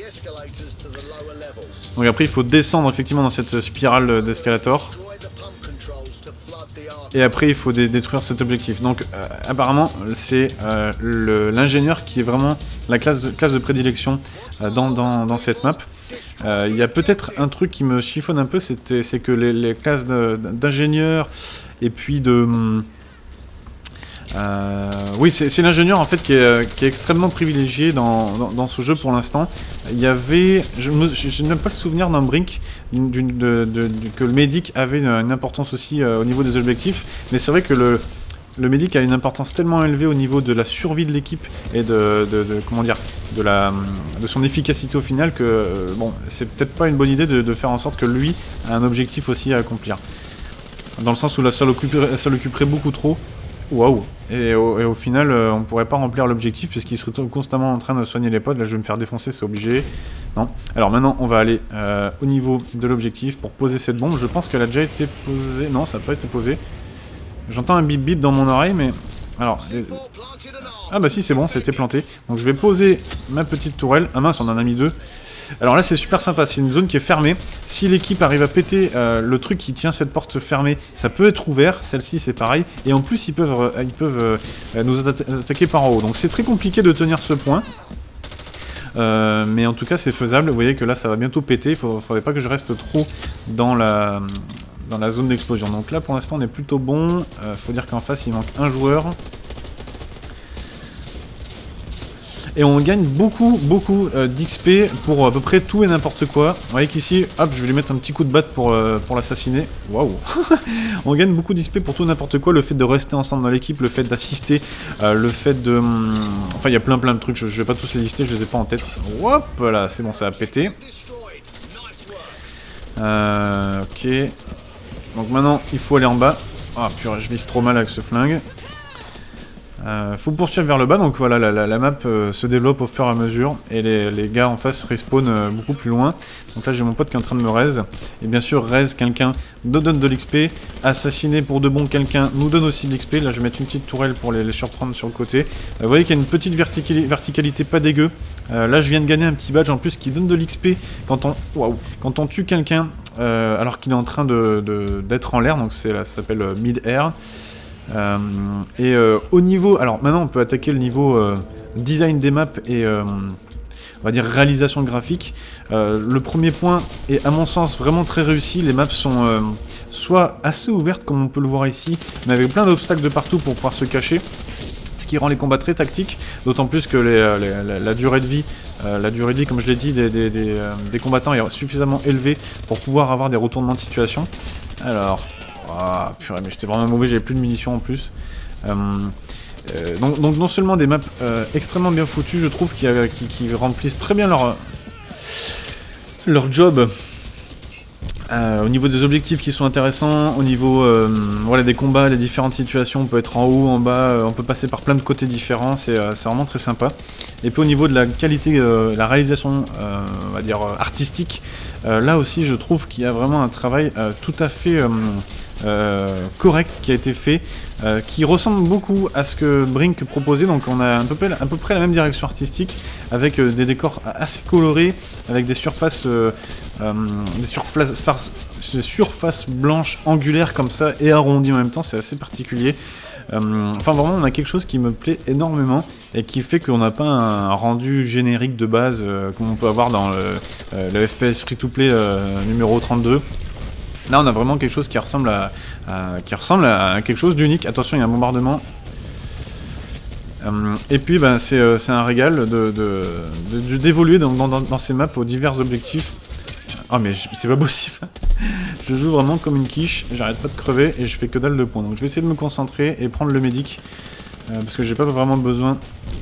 Donc après il faut descendre effectivement dans cette spirale d'escalator. Et après il faut détruire cet objectif. Donc apparemment c'est l'ingénieur qui est vraiment la classe de prédilection dans cette map. Il y a peut-être un truc qui me chiffonne un peu, c'est que les classes d'ingénieurs et puis de... oui, c'est l'ingénieur en fait qui est extrêmement privilégié dans ce jeu pour l'instant. Il y avait, je n'ai pas le souvenir d'un Brink que le médic avait une importance aussi au niveau des objectifs, mais c'est vrai que le médic a une importance tellement élevée au niveau de la survie de l'équipe et comment dire, de son efficacité au final que bon, c'est peut-être pas une bonne idée de faire en sorte que lui a un objectif aussi à accomplir. Dans le sens où ça l'occuperait beaucoup trop. Waouh! Et au final, on pourrait pas remplir l'objectif puisqu'il serait constamment en train de soigner les potes. Là, je vais me faire défoncer, c'est obligé. Non. Alors maintenant, on va aller au niveau de l'objectif pour poser cette bombe. Je pense qu'elle a déjà été posée. Non, ça n'a pas été posé. J'entends un bip bip dans mon oreille, mais... Alors... Ah bah si, c'est bon, ça a été planté. Donc je vais poser ma petite tourelle. Ah mince, on en a mis deux. Alors là c'est super sympa, c'est une zone qui est fermée. Si l'équipe arrive à péter le truc qui tient cette porte fermée, ça peut être ouvert. Celle-ci c'est pareil. Et en plus ils peuvent nous attaquer par en haut. Donc c'est très compliqué de tenir ce point. Mais en tout cas c'est faisable. Vous voyez que là ça va bientôt péter. Il faudrait pas que je reste trop dans la zone d'explosion. Donc là pour l'instant on est plutôt bon. Faut dire qu'en face il manque un joueur. Et on gagne beaucoup d'XP pour à peu près tout et n'importe quoi. Vous voyez qu'ici, hop, je vais lui mettre un petit coup de batte pour l'assassiner. Waouh. On gagne beaucoup d'XP pour tout et n'importe quoi. Le fait de rester ensemble dans l'équipe, le fait d'assister, le fait de... Enfin, il y a plein de trucs, je vais pas tous les lister, je les ai pas en tête. Hop là, c'est bon, ça a pété. Ok. Donc maintenant, il faut aller en bas. Ah purée, je vise trop mal avec ce flingue. Faut poursuivre vers le bas, donc voilà, la map se développe au fur et à mesure, et les gars en face respawnent beaucoup plus loin. Donc là j'ai mon pote qui est en train de me raise, et bien sûr raise quelqu'un nous donne de l'XP, assassiner pour de bon quelqu'un nous donne aussi de l'XP. Là je vais mettre une petite tourelle pour les surprendre sur le côté. Vous voyez qu'il y a une petite verticalité pas dégueu. Là je viens de gagner un petit badge en plus qui donne de l'XP quand on tue quelqu'un alors qu'il est en train d'être en l'air, donc ça s'appelle mid-air. Au niveau... Alors maintenant on peut attaquer le niveau design des maps et on va dire réalisation graphique. Le premier point est à mon sens vraiment très réussi. Les maps sont soit assez ouvertes comme on peut le voir ici, mais avec plein d'obstacles de partout pour pouvoir se cacher. Ce qui rend les combats très tactiques, d'autant plus que la durée de vie, comme je l'ai dit, des combattants est suffisamment élevée pour pouvoir avoir des retournements de situation. Alors... Ah purée, mais j'étais vraiment mauvais, j'avais plus de munitions en plus. Donc non seulement des maps extrêmement bien foutues, je trouve, qui remplissent très bien leur job. Au niveau des objectifs qui sont intéressants, au niveau voilà, des combats, les différentes situations, on peut être en haut, en bas, on peut passer par plein de côtés différents, c'est vraiment très sympa. Et puis au niveau de la qualité, la réalisation, on va dire artistique, là aussi je trouve qu'il y a vraiment un travail tout à fait correct qui a été fait, qui ressemble beaucoup à ce que Brink proposait. Donc on a à peu près la même direction artistique, avec des décors assez colorés, avec des surfaces blanches angulaires comme ça et arrondies en même temps, c'est assez particulier. Enfin vraiment on a quelque chose qui me plaît énormément et qui fait qu'on n'a pas un rendu générique de base comme on peut avoir dans le FPS free-to-play numéro 32. Là on a vraiment quelque chose qui ressemble à quelque chose d'unique. Attention, il y a un bombardement. Et puis ben, c'est un régal d'évoluer dans ces maps aux divers objectifs. Ah mais c'est pas possible. Je joue vraiment comme une quiche, j'arrête pas de crever et je fais que dalle de points. Donc je vais essayer de me concentrer et prendre le médic. Parce que j'ai pas vraiment besoin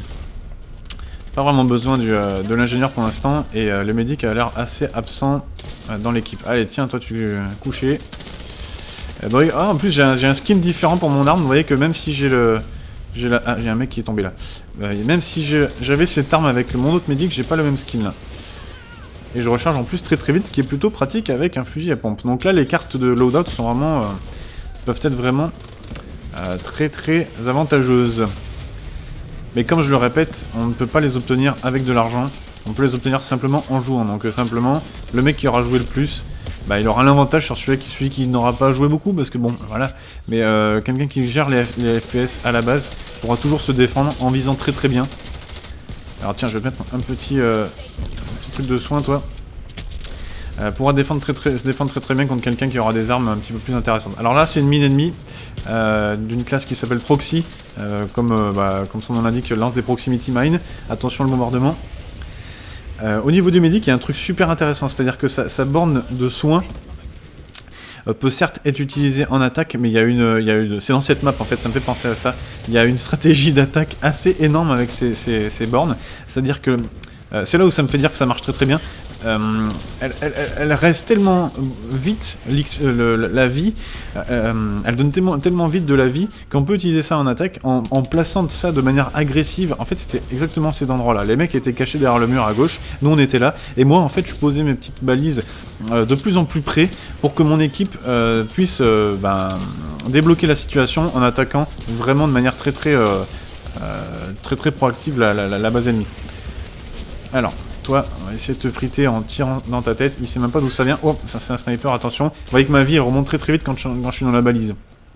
de l'ingénieur pour l'instant. Et le médic a l'air assez absent dans l'équipe. Allez tiens, toi tu es couché. Ah, en plus j'ai un skin différent pour mon arme. Vous voyez que même si j'ai j'ai un mec qui est tombé là. Même si j'avais cette arme avec mon autre médic, j'ai pas le même skin là. Et je recharge en plus très vite, ce qui est plutôt pratique avec un fusil à pompe. Donc là, les cartes de loadout sont vraiment, peuvent être vraiment très avantageuses. Mais comme je le répète, on ne peut pas les obtenir avec de l'argent. on peut les obtenir simplement en jouant. Donc simplement, le mec qui aura joué le plus, bah, il aura l'avantage sur celui qui n'aura pas joué beaucoup, parce que bon, voilà. Mais quelqu'un qui gère les FPS à la base pourra toujours se défendre en visant très très bien. Alors tiens, je vais te mettre un petit truc de soin, toi. Pourra se défendre très très bien contre quelqu'un qui aura des armes un petit peu plus intéressantes. Alors là, c'est une mine ennemie d'une classe qui s'appelle Proxy, comme son nom l'indique, lance des Proximity Mines. Attention le bombardement. Au niveau du médic, il y a un truc super intéressant, c'est-à-dire que sa borne de soins peut certes être utilisée en attaque, mais il y a une c'est dans cette map en fait, ça me fait penser à ça. Il y a une stratégie d'attaque assez énorme avec ces bornes, c'est-à-dire que c'est là où ça me fait dire que ça marche très très bien. Elle reste tellement vite la vie, elle donne tellement vite de la vie qu'on peut utiliser ça en attaque en plaçant ça de manière agressive. En fait, c'était exactement ces endroits-là. Les mecs étaient cachés derrière le mur à gauche, nous on était là, et moi en fait je posais mes petites balises de plus en plus près pour que mon équipe puisse débloquer la situation en attaquant vraiment de manière très proactive la base ennemie. Alors, toi, on va essayer de te friter en tirant dans ta tête. Il sait même pas d'où ça vient. Oh, ça c'est un sniper, attention. Vous voyez que ma vie elle remonte très vite quand je suis dans la balise.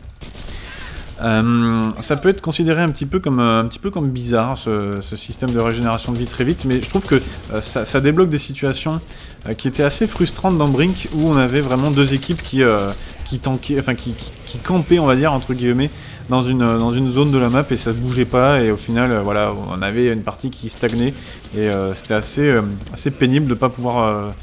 Ça peut être considéré un petit peu comme bizarre, ce système de régénération de vie très vite, mais je trouve que ça débloque des situations qui étaient assez frustrantes dans Brink, où on avait vraiment deux équipes qui tankaient, enfin qui campaient, on va dire, entre guillemets, dans une zone de la map, et ça ne bougeait pas, et au final, voilà, on avait une partie qui stagnait, et c'était assez pénible de pas pouvoir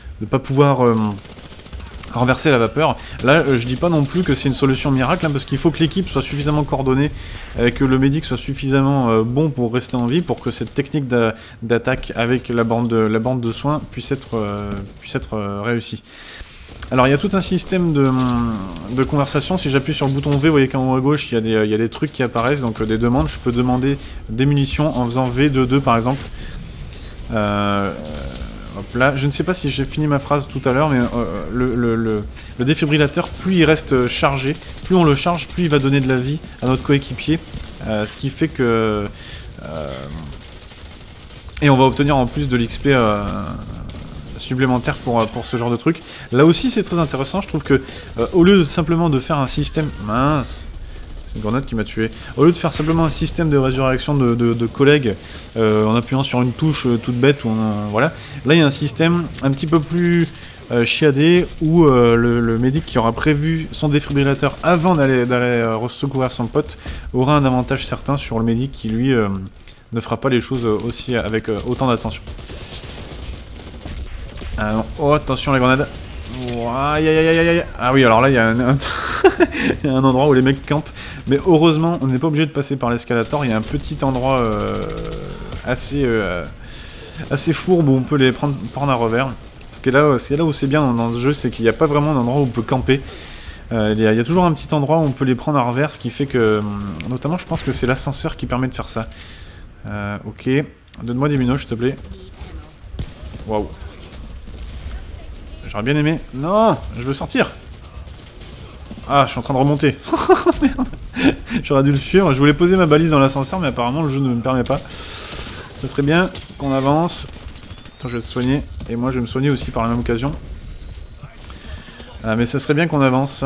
renverser la vapeur. Là, je dis pas non plus que c'est une solution miracle, hein, parce qu'il faut que l'équipe soit suffisamment coordonnée, que le médic soit suffisamment bon pour rester en vie, pour que cette technique d'attaque avec la bande de soins puisse être réussie. Alors il y a tout un système de conversation. Si j'appuie sur le bouton V, vous voyez qu'en haut à gauche il y a des trucs qui apparaissent, donc des demandes. Je peux demander des munitions en faisant V22 par exemple. Hop là, je ne sais pas si j'ai fini ma phrase tout à l'heure, mais le défibrillateur, plus il reste chargé, plus on le charge, plus il va donner de la vie à notre coéquipier, ce qui fait que... et on va obtenir en plus de l'XP supplémentaire pour ce genre de truc. Là aussi c'est très intéressant, je trouve que au lieu de simplement de faire un système... Mince, c'est une grenade qui m'a tué. Au lieu de faire simplement un système de résurrection de collègues en appuyant sur une touche toute bête, voilà. Là il y a un système un petit peu plus chiadé où le médic qui aura prévu son défibrillateur avant d'aller secourir son pote aura un avantage certain sur le médic qui lui ne fera pas les choses aussi avec autant d'attention. Oh attention la grenade. Oh, aïe aïe aïe aïe. Ah oui, alors là il y a il y a un endroit où les mecs campent, mais heureusement on n'est pas obligé de passer par l'escalator. Il y a un petit endroit assez fourbe où on peut les prendre à revers. Ce qui est là où c'est bien dans ce jeu, c'est qu'il n'y a pas vraiment d'endroit où on peut camper. Il y a toujours un petit endroit où on peut les prendre à revers, ce qui fait que, notamment je pense que c'est l'ascenseur qui permet de faire ça. Ok, donne-moi des minos s'il te plaît. Waouh. J'aurais bien aimé... Non, je veux sortir. Ah, je suis en train de remonter. Merde. J'aurais dû le suivre. Je voulais poser ma balise dans l'ascenseur, mais apparemment le jeu ne me permet pas. Ça serait bien qu'on avance. Attends, je vais te soigner. Et moi, je vais me soigner aussi par la même occasion. Mais ça serait bien qu'on avance.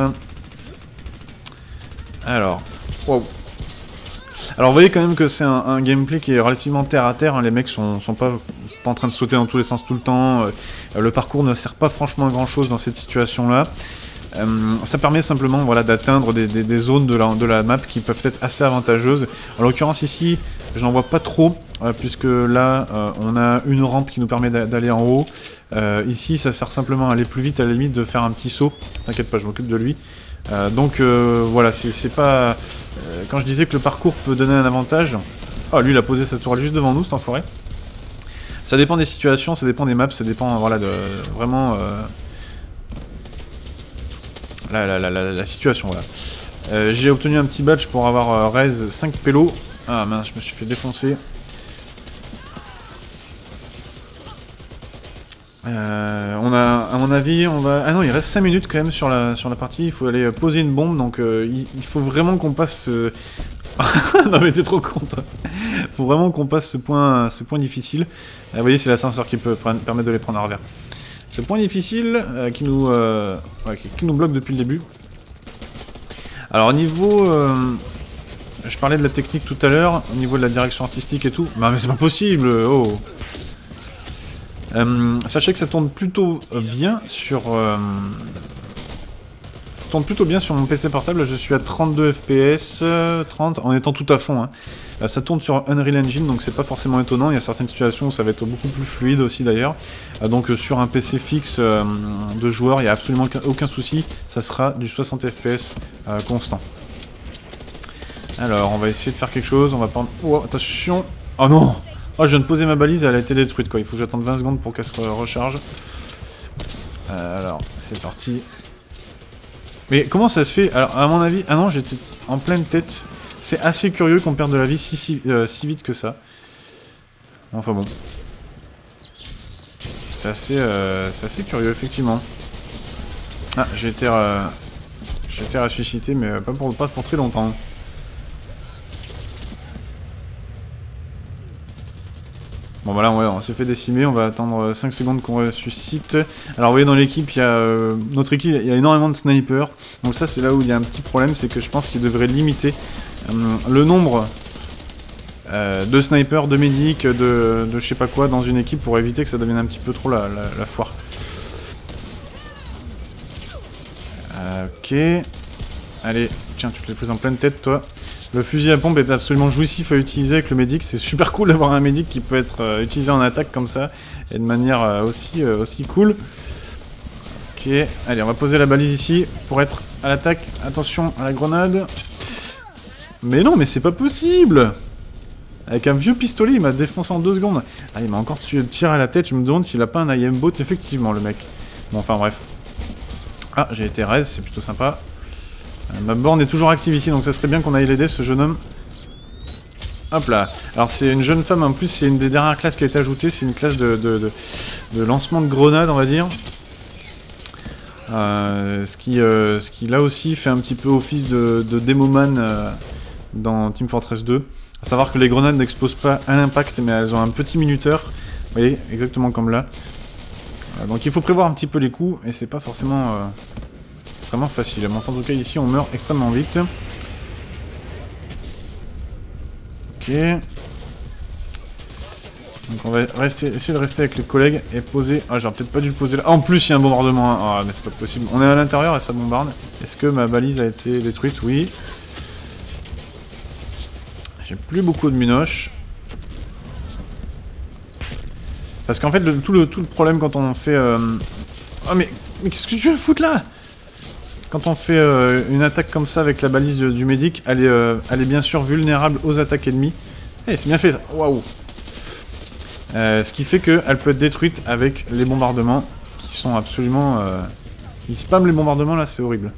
Alors... Wow. Alors vous voyez quand même que c'est un gameplay qui est relativement terre à terre, hein. Les mecs sont pas en train de sauter dans tous les sens tout le temps, le parcours ne sert pas franchement à grand chose dans cette situation là. Ça permet simplement voilà, d'atteindre des zones de la map qui peuvent être assez avantageuses. En l'occurrence ici, je n'en vois pas trop, puisque là on a une rampe qui nous permet d'aller en haut. Ici ça sert simplement à aller plus vite, à la limite de faire un petit saut. T'inquiète pas, je m'occupe de lui. Voilà, c'est pas... quand je disais que le parcours peut donner un avantage... Oh, lui il a posé sa tourelle juste devant nous, cet enfoiré. Ça dépend des situations, ça dépend des maps, ça dépend voilà, de vraiment... la situation, voilà. J'ai obtenu un petit badge pour avoir raise 5 pélos. Ah mince, je me suis fait défoncer. On a, à mon avis, on va... Ah non, il reste 5 minutes quand même sur la partie, il faut aller poser une bombe, donc il faut vraiment qu'on passe... Non mais t'es trop con toi. Faut vraiment qu'on passe ce point difficile. Vous voyez, c'est l'ascenseur qui peut permettre de les prendre à revers. Ce point difficile qui nous bloque depuis le début. Alors au niveau... je parlais de la technique tout à l'heure, au niveau de la direction artistique et tout. Bah mais c'est pas possible, oh. Sachez que ça tourne plutôt bien sur... ça tourne plutôt bien sur mon PC portable, je suis à 32 FPS, 30 en étant tout à fond. Hein. Ça tourne sur Unreal Engine, donc c'est pas forcément étonnant. Il y a certaines situations où ça va être beaucoup plus fluide aussi d'ailleurs. Donc sur un PC fixe de joueur, il n'y a absolument aucun souci. Ça sera du 60 FPS constant. Alors on va essayer de faire quelque chose, on va prendre... Oh, attention. Oh non. Oh, je viens de poser ma balise et elle a été détruite quoi. Il faut que j'attende 20 secondes pour qu'elle se recharge. Alors, c'est parti. Mais comment ça se fait? Alors, à mon avis... Ah non, j'étais en pleine tête. C'est assez curieux qu'on perde de la vie si vite que ça. Enfin bon. C'est assez curieux, effectivement. Ah, j'ai été ressuscité, mais pas pour très longtemps. Bon voilà, ouais, on s'est fait décimer, on va attendre 5 secondes qu'on ressuscite. Alors vous voyez dans l'équipe, il y a notre équipe, il y a énormément de snipers. Donc ça c'est là où il y a un petit problème, c'est que je pense qu'il devrait limiter le nombre de snipers, de médics, de je sais pas quoi dans une équipe pour éviter que ça devienne un petit peu trop la foire. Ok. Allez, tiens, tu te l'es prise en pleine tête toi. Le fusil à pompe est absolument jouissif à utiliser avec le médic, c'est super cool d'avoir un médic qui peut être utilisé en attaque comme ça, et de manière aussi cool. Ok, allez on va poser la balise ici pour être à l'attaque, attention à la grenade. Mais non mais c'est pas possible! Avec un vieux pistolet il m'a défoncé en 2 secondes. Ah il m'a encore tiré à la tête, je me demande s'il a pas un IM bot effectivement le mec. Bon enfin bref. Ah j'ai été raise, c'est plutôt sympa. Ma borne est toujours active ici, donc ça serait bien qu'on aille l'aider, ce jeune homme. Hop là. Alors c'est une jeune femme, en plus c'est une des dernières classes qui a été ajoutée, c'est une classe de lancement de grenades, on va dire. Ce qui là aussi fait un petit peu office de démoman dans Team Fortress 2. A savoir que les grenades n'explosent pas à l'impact, mais elles ont un petit minuteur. Vous voyez, exactement comme là. Donc il faut prévoir un petit peu les coups, et c'est pas forcément... extrêmement facile, mais en tout cas ici on meurt extrêmement vite. Ok. Donc on va essayer de rester avec les collègues et poser... Ah j'aurais peut-être pas dû le poser là. Ah, en plus il y a un bombardement. Hein. Ah mais c'est pas possible. On est à l'intérieur et ça bombarde. Est-ce que ma balise a été détruite? Oui. J'ai plus beaucoup de minoches. Parce qu'en fait tout le problème quand on fait... Oh mais qu'est-ce que tu veux foutre là? Quand on fait une attaque comme ça avec la balise du médic, elle est bien sûr vulnérable aux attaques ennemies. Eh, c'est bien fait ça. Waouh. Ce qui fait qu'elle peut être détruite avec les bombardements qui sont absolument... Ils spamment les bombardements là, c'est horrible.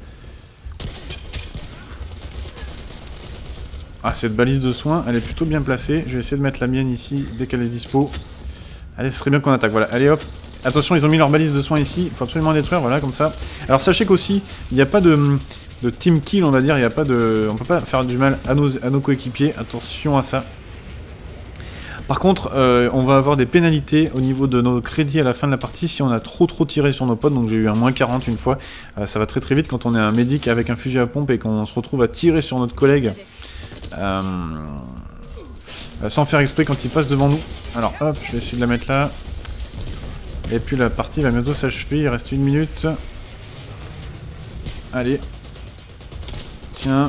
Ah, cette balise de soins, elle est plutôt bien placée. Je vais essayer de mettre la mienne ici dès qu'elle est dispo. Allez, ce serait bien qu'on attaque. Voilà, allez hop. Attention, ils ont mis leur balise de soins ici, il faut absolument détruire, voilà, comme ça. Alors sachez qu'aussi, il n'y a pas de team kill, on va dire, il n'y a pas de... On peut pas faire du mal à nos coéquipiers, attention à ça. Par contre, on va avoir des pénalités au niveau de nos crédits à la fin de la partie si on a trop tiré sur nos potes, donc j'ai eu un moins 40 une fois. Ça va très vite quand on est un médic avec un fusil à pompe et qu'on se retrouve à tirer sur notre collègue. Sans faire exprès quand il passe devant nous. Alors hop, je vais essayer de la mettre là. Et puis la partie va bientôt s'achever, il reste 1 minute. Allez. Tiens.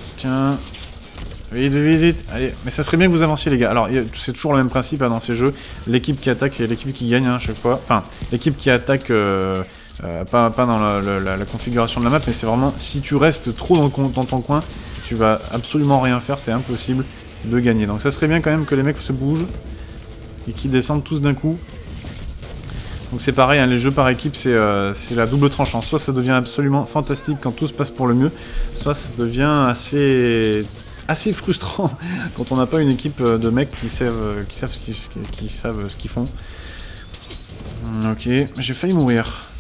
Vite. Allez, mais ça serait bien que vous avanciez les gars. Alors, c'est toujours le même principe hein, dans ces jeux. L'équipe qui attaque et l'équipe qui gagne hein, chaque fois. Enfin, l'équipe qui attaque, pas dans la configuration de la map, mais c'est vraiment, si tu restes trop dans ton coin, tu vas absolument rien faire, c'est impossible de gagner. Donc ça serait bien quand même que les mecs se bougent et qu'ils descendent tous d'un coup. Donc c'est pareil, hein, les jeux par équipe c'est la double tranchant. Soit ça devient absolument fantastique quand tout se passe pour le mieux, soit ça devient assez frustrant quand on n'a pas une équipe de mecs qui savent ce qu'ils font. Ok, j'ai failli mourir.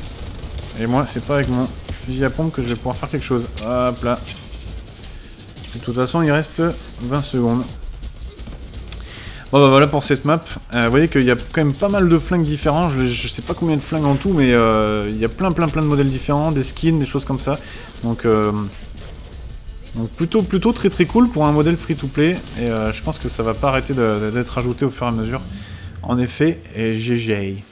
Et moi c'est pas avec mon fusil à pompe que je vais pouvoir faire quelque chose. Hop là. De toute façon, il reste 20 secondes. Bon bah voilà pour cette map. Vous voyez qu'il y a quand même pas mal de flingues différents. Je sais pas combien de flingues en tout, mais il y a plein de modèles différents, des skins, des choses comme ça. Donc plutôt très cool pour un modèle free-to-play. Et je pense que ça va pas arrêter d'être ajouté au fur et à mesure. En effet, et GG.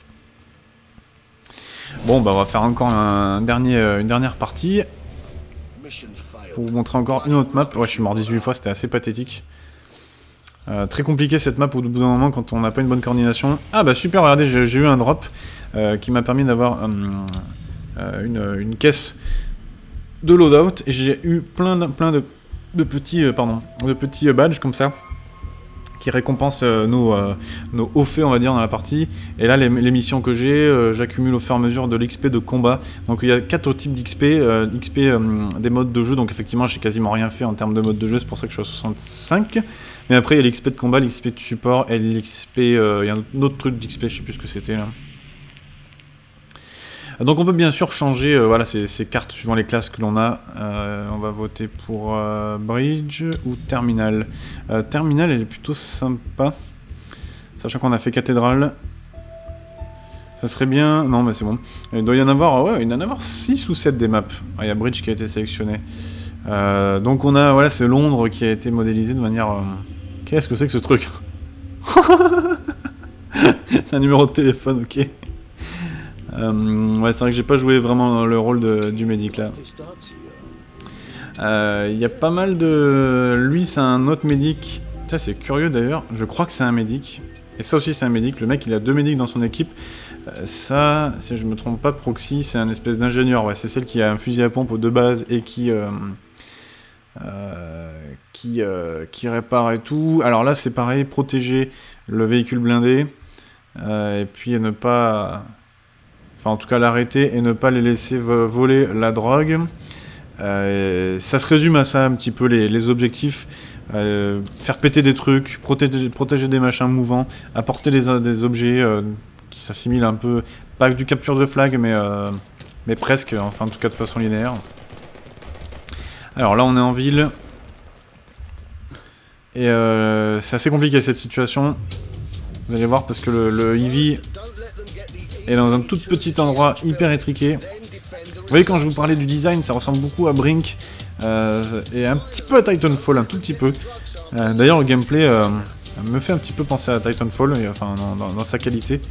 Bon bah on va faire encore une dernière partie. Pour vous montrer encore une autre map. Ouais, je suis mort 18 fois, c'était assez pathétique. Très compliqué cette map au bout d'un moment quand on n'a pas une bonne coordination. Ah bah super, regardez, j'ai eu un drop qui m'a permis d'avoir une caisse de loadout. Et j'ai eu plein de petits badges comme ça. Qui récompensent nos hauts faits, on va dire, dans la partie. Et là, les missions que j'ai, j'accumule au fur et à mesure de l'XP de combat. Donc il y a 4 types d'XP. L'XP des modes de jeu, donc effectivement, j'ai quasiment rien fait en termes de mode de jeu, c'est pour ça que je suis à 65. Mais après, il y a l'XP de combat, l'XP de support et l'XP... il y a un autre truc d'XP, je sais plus ce que c'était là. Donc on peut bien sûr changer voilà, ces cartes suivant les classes que l'on a. On va voter pour Bridge ou Terminal. Terminal, elle est plutôt sympa. Sachant qu'on a fait Cathédrale. Ça serait bien... Non mais c'est bon. Il doit y en avoir, ouais, il doit y en avoir 6 ou 7 des maps. Ah, il y a Bridge qui a été sélectionné. Donc on a, voilà, c'est Londres qui a été modélisé de manière... Qu'est-ce que c'est que ce truc? C'est un numéro de téléphone, ok. Ouais, c'est vrai que j'ai pas joué vraiment le rôle du médic là. Il y a pas mal de... Lui, c'est un autre médic. Ça, c'est curieux d'ailleurs. Je crois que c'est un médic. Et ça aussi, c'est un médic. Le mec, il a 2 médics dans son équipe. Ça, si je me trompe pas, Proxy, c'est un espèce d'ingénieur. Ouais, c'est celle qui a un fusil à pompe aux 2 bases et qui répare et tout. Alors là, c'est pareil, protéger le véhicule blindé. Et puis ne pas... Enfin, en tout cas, l'arrêter et ne pas les laisser voler la drogue. Ça se résume à ça, un petit peu, les objectifs. Faire péter des trucs, protéger des machins mouvants, apporter des objets qui s'assimilent un peu... Pas du capture de flag, mais presque, enfin, en tout cas de façon linéaire. Alors là, on est en ville. Et c'est assez compliqué, cette situation. Vous allez voir, parce que le Eevee... est dans un tout petit endroit hyper étriqué. Vous voyez, quand je vous parlais du design, ça ressemble beaucoup à Brink et un petit peu à Titanfall, un tout petit peu. D'ailleurs, le gameplay me fait un petit peu penser à Titanfall, enfin dans sa qualité.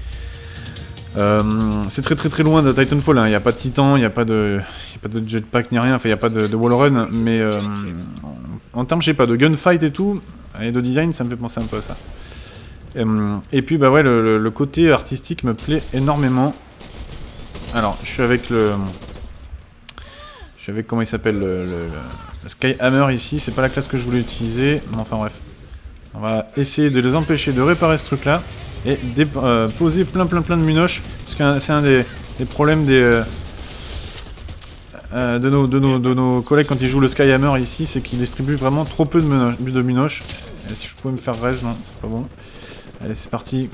C'est très loin de Titanfall, hein. Il n'y a pas de titan, il n'y a pas de jetpack ni rien, enfin il n'y a pas de wallrun, mais en termes, je sais pas, de gunfight et tout, et de design, ça me fait penser un peu à ça. Et puis bah ouais, le côté artistique me plaît énormément. Alors je suis avec comment il s'appelle, le Skyhammer ici. C'est pas la classe que je voulais utiliser, mais enfin bref, on va essayer de les empêcher de réparer ce truc là et poser plein de munoches, parce que c'est un des problèmes de nos collègues quand ils jouent le Skyhammer ici, c'est qu'ils distribuent vraiment trop peu de munoches. Et si je pouvais me faire raise, non, c'est pas bon. Allez, c'est parti.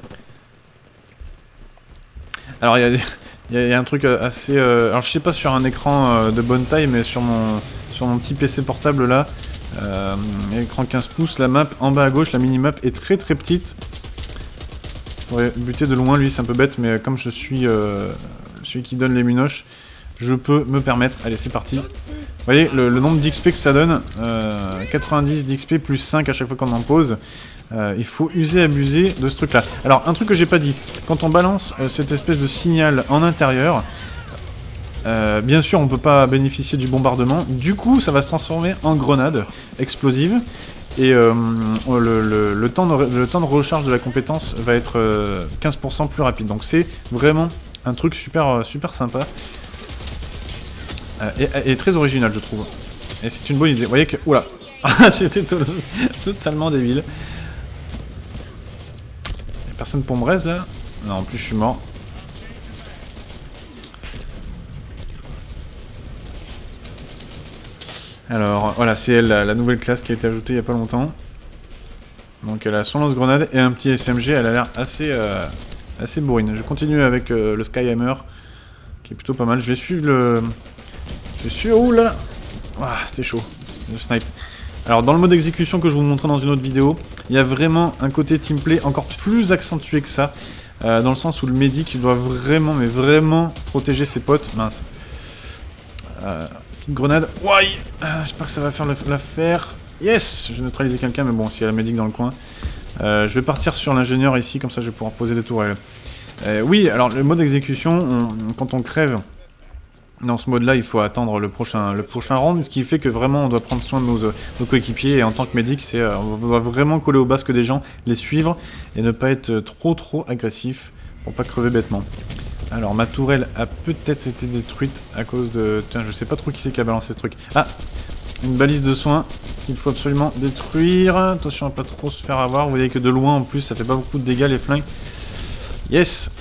Alors, il y a un truc assez... alors, je sais pas sur un écran de bonne taille, mais sur mon petit PC portable, là, écran 15 pouces, la map, en bas à gauche, la mini-map est très petite. Faudrait buter de loin, lui, c'est un peu bête, mais comme je suis celui qui donne les munoches, je peux me permettre. Allez, c'est parti. Vous voyez, le nombre d'XP que ça donne, 90 d'XP plus 5 à chaque fois qu'on en pose. Il faut user et abuser de ce truc là. Alors un truc que j'ai pas dit, quand on balance cette espèce de signal en intérieur, bien sûr on peut pas bénéficier du bombardement, du coup ça va se transformer en grenade explosive et le temps de recharge de la compétence va être 15% plus rapide, donc c'est vraiment un truc super sympa et très original je trouve, et c'est une bonne idée. Vous voyez que... Oula, c'était totalement débile. Personne pour me raise là? Non, en plus je suis mort. Alors voilà, c'est elle, la nouvelle classe qui a été ajoutée il n'y a pas longtemps. Donc elle a son lance-grenade et un petit SMG, elle a l'air assez bourrine. Je continue avec le Skyhammer, qui est plutôt pas mal. Je vais suivre le... Je suis... Ouh là! Ah, c'était chaud. de snipe. Alors dans le mode exécution que je vous montrerai dans une autre vidéo, il y a vraiment un côté teamplay encore plus accentué que ça. Dans le sens où le médic doit vraiment, mais vraiment protéger ses potes. Mince. Petite grenade. Ouais. J'espère que ça va faire l'affaire. Yes. J'ai neutralisé quelqu'un, mais bon, s'il y a la médic dans le coin. Je vais partir sur l'ingénieur ici, comme ça je vais pouvoir poser des tourelles. Oui, alors le mode exécution, quand on crève... Dans ce mode-là, il faut attendre le prochain round, ce qui fait que vraiment on doit prendre soin de nos coéquipiers, et en tant que médic, on doit vraiment coller au basque des gens, les suivre, et ne pas être trop agressif, pour pas crever bêtement. Alors ma tourelle a peut-être été détruite à cause de... Tiens, je sais pas trop qui c'est qui a balancé ce truc. Ah, une balise de soins qu'il faut absolument détruire. Attention à pas trop se faire avoir, vous voyez que de loin en plus, ça fait pas beaucoup de dégâts les flingues. Yes.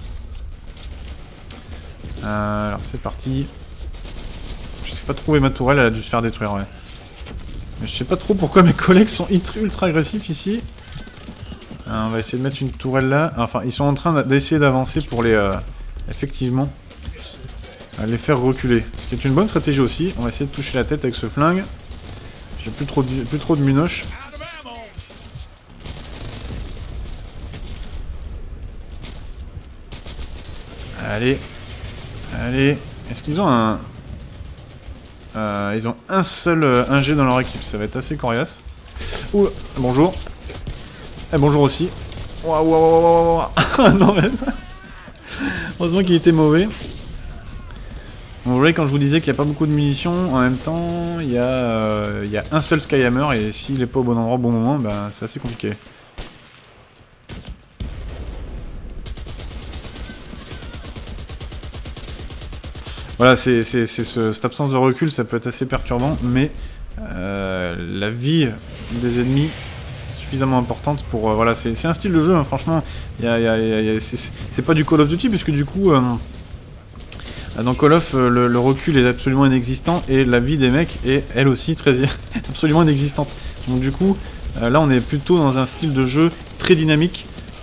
Alors c'est parti. Pas trouvé ma tourelle, elle a dû se faire détruire, ouais. Mais je sais pas trop pourquoi mes collègues sont ultra agressifs ici. On va essayer de mettre une tourelle là. Enfin, ils sont en train d'essayer d'avancer pour les... effectivement... les faire reculer. Ce qui est une bonne stratégie aussi. On va essayer de toucher la tête avec ce flingue. J'ai plus trop de munoches. Allez. Allez. Est-ce qu'ils ont un... ils ont un seul ingé dans leur équipe, ça va être assez coriace. Ouh, bonjour. Et bonjour aussi. Waouh. Non mais... Heureusement qu'il était mauvais. Vous voyez, quand je vous disais qu'il n'y a pas beaucoup de munitions, en même temps, il y a un seul Skyhammer, et s'il n'est pas au bon endroit au bon moment, ben, c'est assez compliqué. Voilà, cette absence de recul, ça peut être assez perturbant, mais la vie des ennemis est suffisamment importante pour... voilà, c'est un style de jeu, hein, franchement, c'est pas du Call of Duty, puisque du coup, dans Call of, le recul est absolument inexistant, et la vie des mecs est, elle aussi, absolument inexistante. Donc du coup, là on est plutôt dans un style de jeu très dynamique,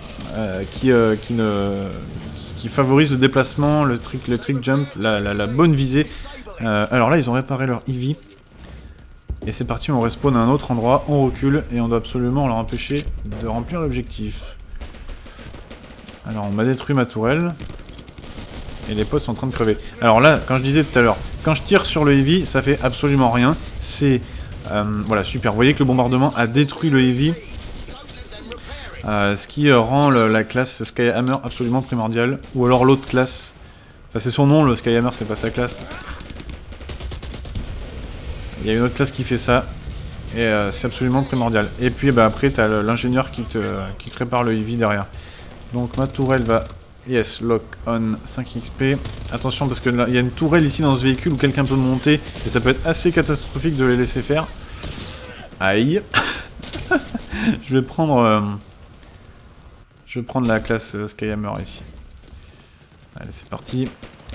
qui favorise le déplacement, le trick jump, la bonne visée. Alors là, ils ont réparé leur EV. Et c'est parti, on respawn à un autre endroit, on recule, et on doit absolument leur empêcher de remplir l'objectif. Alors, on m'a détruit ma tourelle. Et les potes sont en train de crever. Alors là, quand je disais tout à l'heure, quand je tire sur le EV, ça fait absolument rien. C'est... voilà, super. Vous voyez que le bombardement a détruit le EV. Ce qui rend la classe Skyhammer absolument primordiale. Ou alors l'autre classe. Enfin, c'est son nom, le Skyhammer, c'est pas sa classe. Il y a une autre classe qui fait ça. Et c'est absolument primordial. Et puis bah, après, t'as l'ingénieur qui te répare le EV derrière. Donc ma tourelle va... Yes, lock on 5 XP. Attention parce que là, il y a une tourelle ici dans ce véhicule où quelqu'un peut monter. Et ça peut être assez catastrophique de les laisser faire. Aïe. Je vais prendre la classe Skyhammer ici. Allez, c'est parti.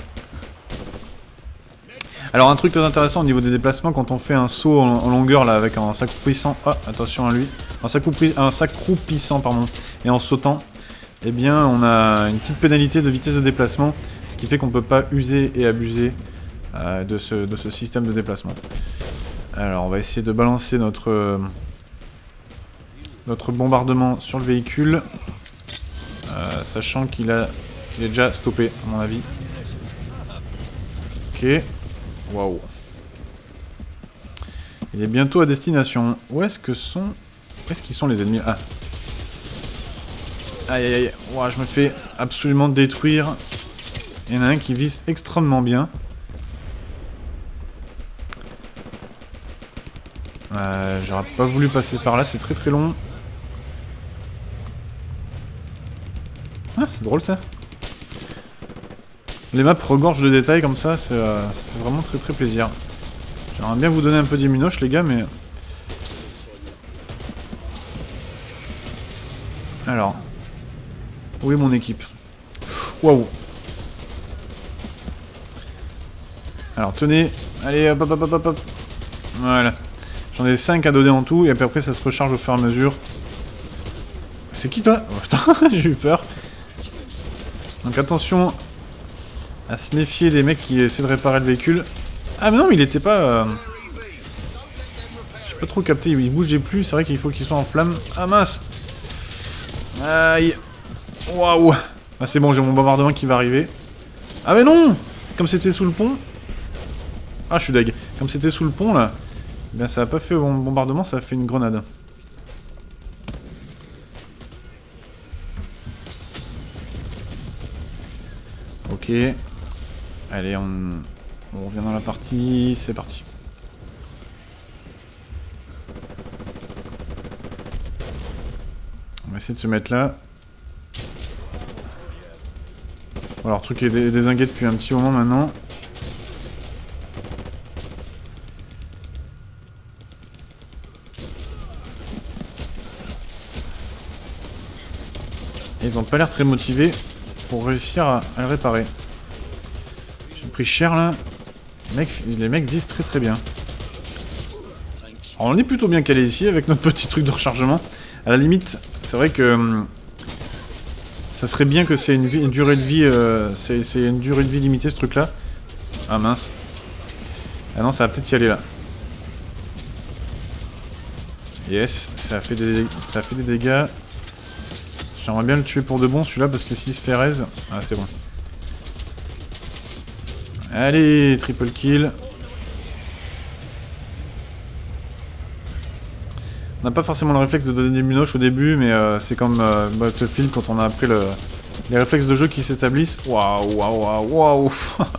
Alors un truc très intéressant au niveau des déplacements, quand on fait un saut en longueur là avec un s'accroupissant, oh, attention à lui, un s'accroupissant pardon, et en sautant, eh bien on a une petite pénalité de vitesse de déplacement, ce qui fait qu'on peut pas user et abuser de ce système de déplacement. Alors on va essayer de balancer notre bombardement sur le véhicule, sachant qu'il est déjà stoppé à mon avis. Ok. Waouh. Il est bientôt à destination. Où est-ce qu'ils sont les ennemis? Ah. Aïe aïe aïe. Ouah, je me fais absolument détruire. Il y en a un qui vise extrêmement bien. J'aurais pas voulu passer par là, c'est très très long. Ah, c'est drôle ça. Les maps regorgent de détails comme ça, ça fait vraiment très très plaisir. J'aimerais bien vous donner un peu d'immunoche les gars, mais... Alors... Où est mon équipe? Waouh. Alors tenez, allez hop hop hop hop hop. Voilà. J'en ai 5 à donner en tout, et puis après ça se recharge au fur et à mesure. C'est qui toi? Oh putain, j'ai eu peur. Donc attention... à se méfier des mecs qui essaient de réparer le véhicule. Ah mais non, mais il était pas... pas trop capté, il bougeait plus, c'est vrai qu'il faut qu'il soit en flamme. Ah mince! Aïe! Waouh! Ah c'est bon, j'ai mon bombardement qui va arriver. Ah mais non! Comme c'était sous le pont. Ah je suis deg. Comme c'était sous le pont là, eh bien ça a pas fait un bombardement, ça a fait une grenade. Ok. Allez, on revient dans la partie, c'est parti. On va essayer de se mettre là. Bon, alors, le truc est dézingué depuis un petit moment maintenant. Et ils ont pas l'air très motivés pour réussir à le réparer. J'ai pris cher là. Les mecs visent très très bien. Alors, on est plutôt bien calé ici avec notre petit truc de rechargement. À la limite, c'est vrai que ça serait bien que c'est une durée de vie, c'est une durée de vie limitée ce truc là. Ah mince. Ah non, ça va peut-être y aller là. Yes, ça a fait des dégâts. J'aimerais bien le tuer pour de bon celui-là parce que s'il se fait raise... Ah c'est bon. Allez, triple kill. On n'a pas forcément le réflexe de donner des munoches au début, mais c'est comme Battlefield quand on a appris les réflexes de jeu qui s'établissent. Waouh, waouh, waouh, waouh.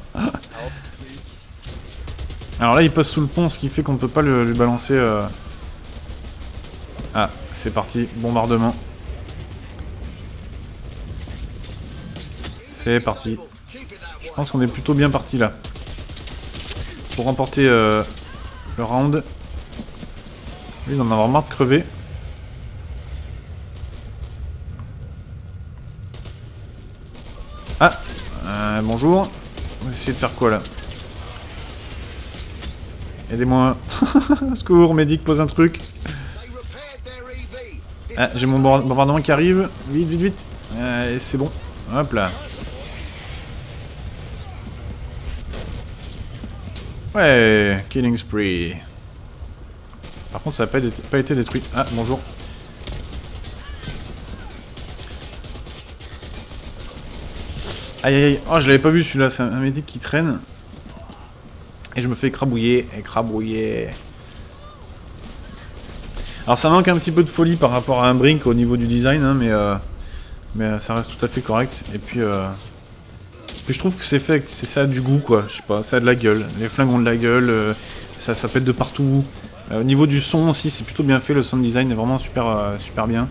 Alors là, il passe sous le pont, ce qui fait qu'on ne peut pas lui balancer... Ah, c'est parti, bombardement. C'est parti. Je pense qu'on est plutôt bien parti là. Pour remporter le round. Lui, il en a vraiment marre de crever. Ah, bonjour. On va essayer de faire quoi là? Aidez-moi. Secours, médic pose un truc. Ah, j'ai mon bombardement qui arrive. Vite, vite, vite. C'est bon. Hop là. Ouais, killing spree. Par contre, ça n'a pas été détruit. Ah, bonjour. Aïe aïe aïe. Oh, je l'avais pas vu celui-là. C'est un médic qui traîne. Et je me fais écrabouiller. Écrabouiller. Alors, ça manque un petit peu de folie par rapport à un Brink au niveau du design, hein, mais ça reste tout à fait correct. Et puis je trouve que ça a du goût, quoi. Je sais pas, ça a de la gueule. Les flingues ont de la gueule. Ça pète de partout. Au niveau du son aussi, c'est plutôt bien fait. Le sound design est vraiment super, super bien.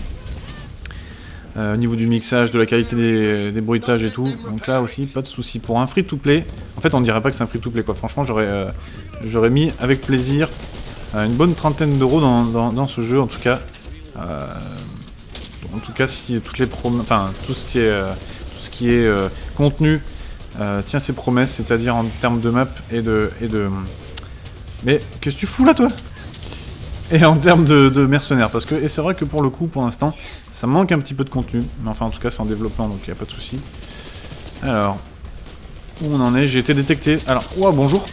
Au niveau du mixage, de la qualité des bruitages et tout. Donc là aussi, pas de soucis. Pour un free-to-play, en fait, on dirait pas que c'est un free-to-play, quoi. Franchement, j'aurais mis avec plaisir une bonne trentaine d'euros dans ce jeu, en tout cas. En tout cas, si toutes les enfin, tout ce qui est contenu tient ses promesses, c'est-à-dire en termes de map et de... Mais qu'est-ce que tu fous là, toi? Et en termes de mercenaires, parce que... Et c'est vrai que pour le coup, pour l'instant, ça manque un petit peu de contenu. Mais enfin, en tout cas, c'est en développement, donc il n'y a pas de souci. Alors... Où on en est? J'ai été détecté. Alors, ouah, bonjour.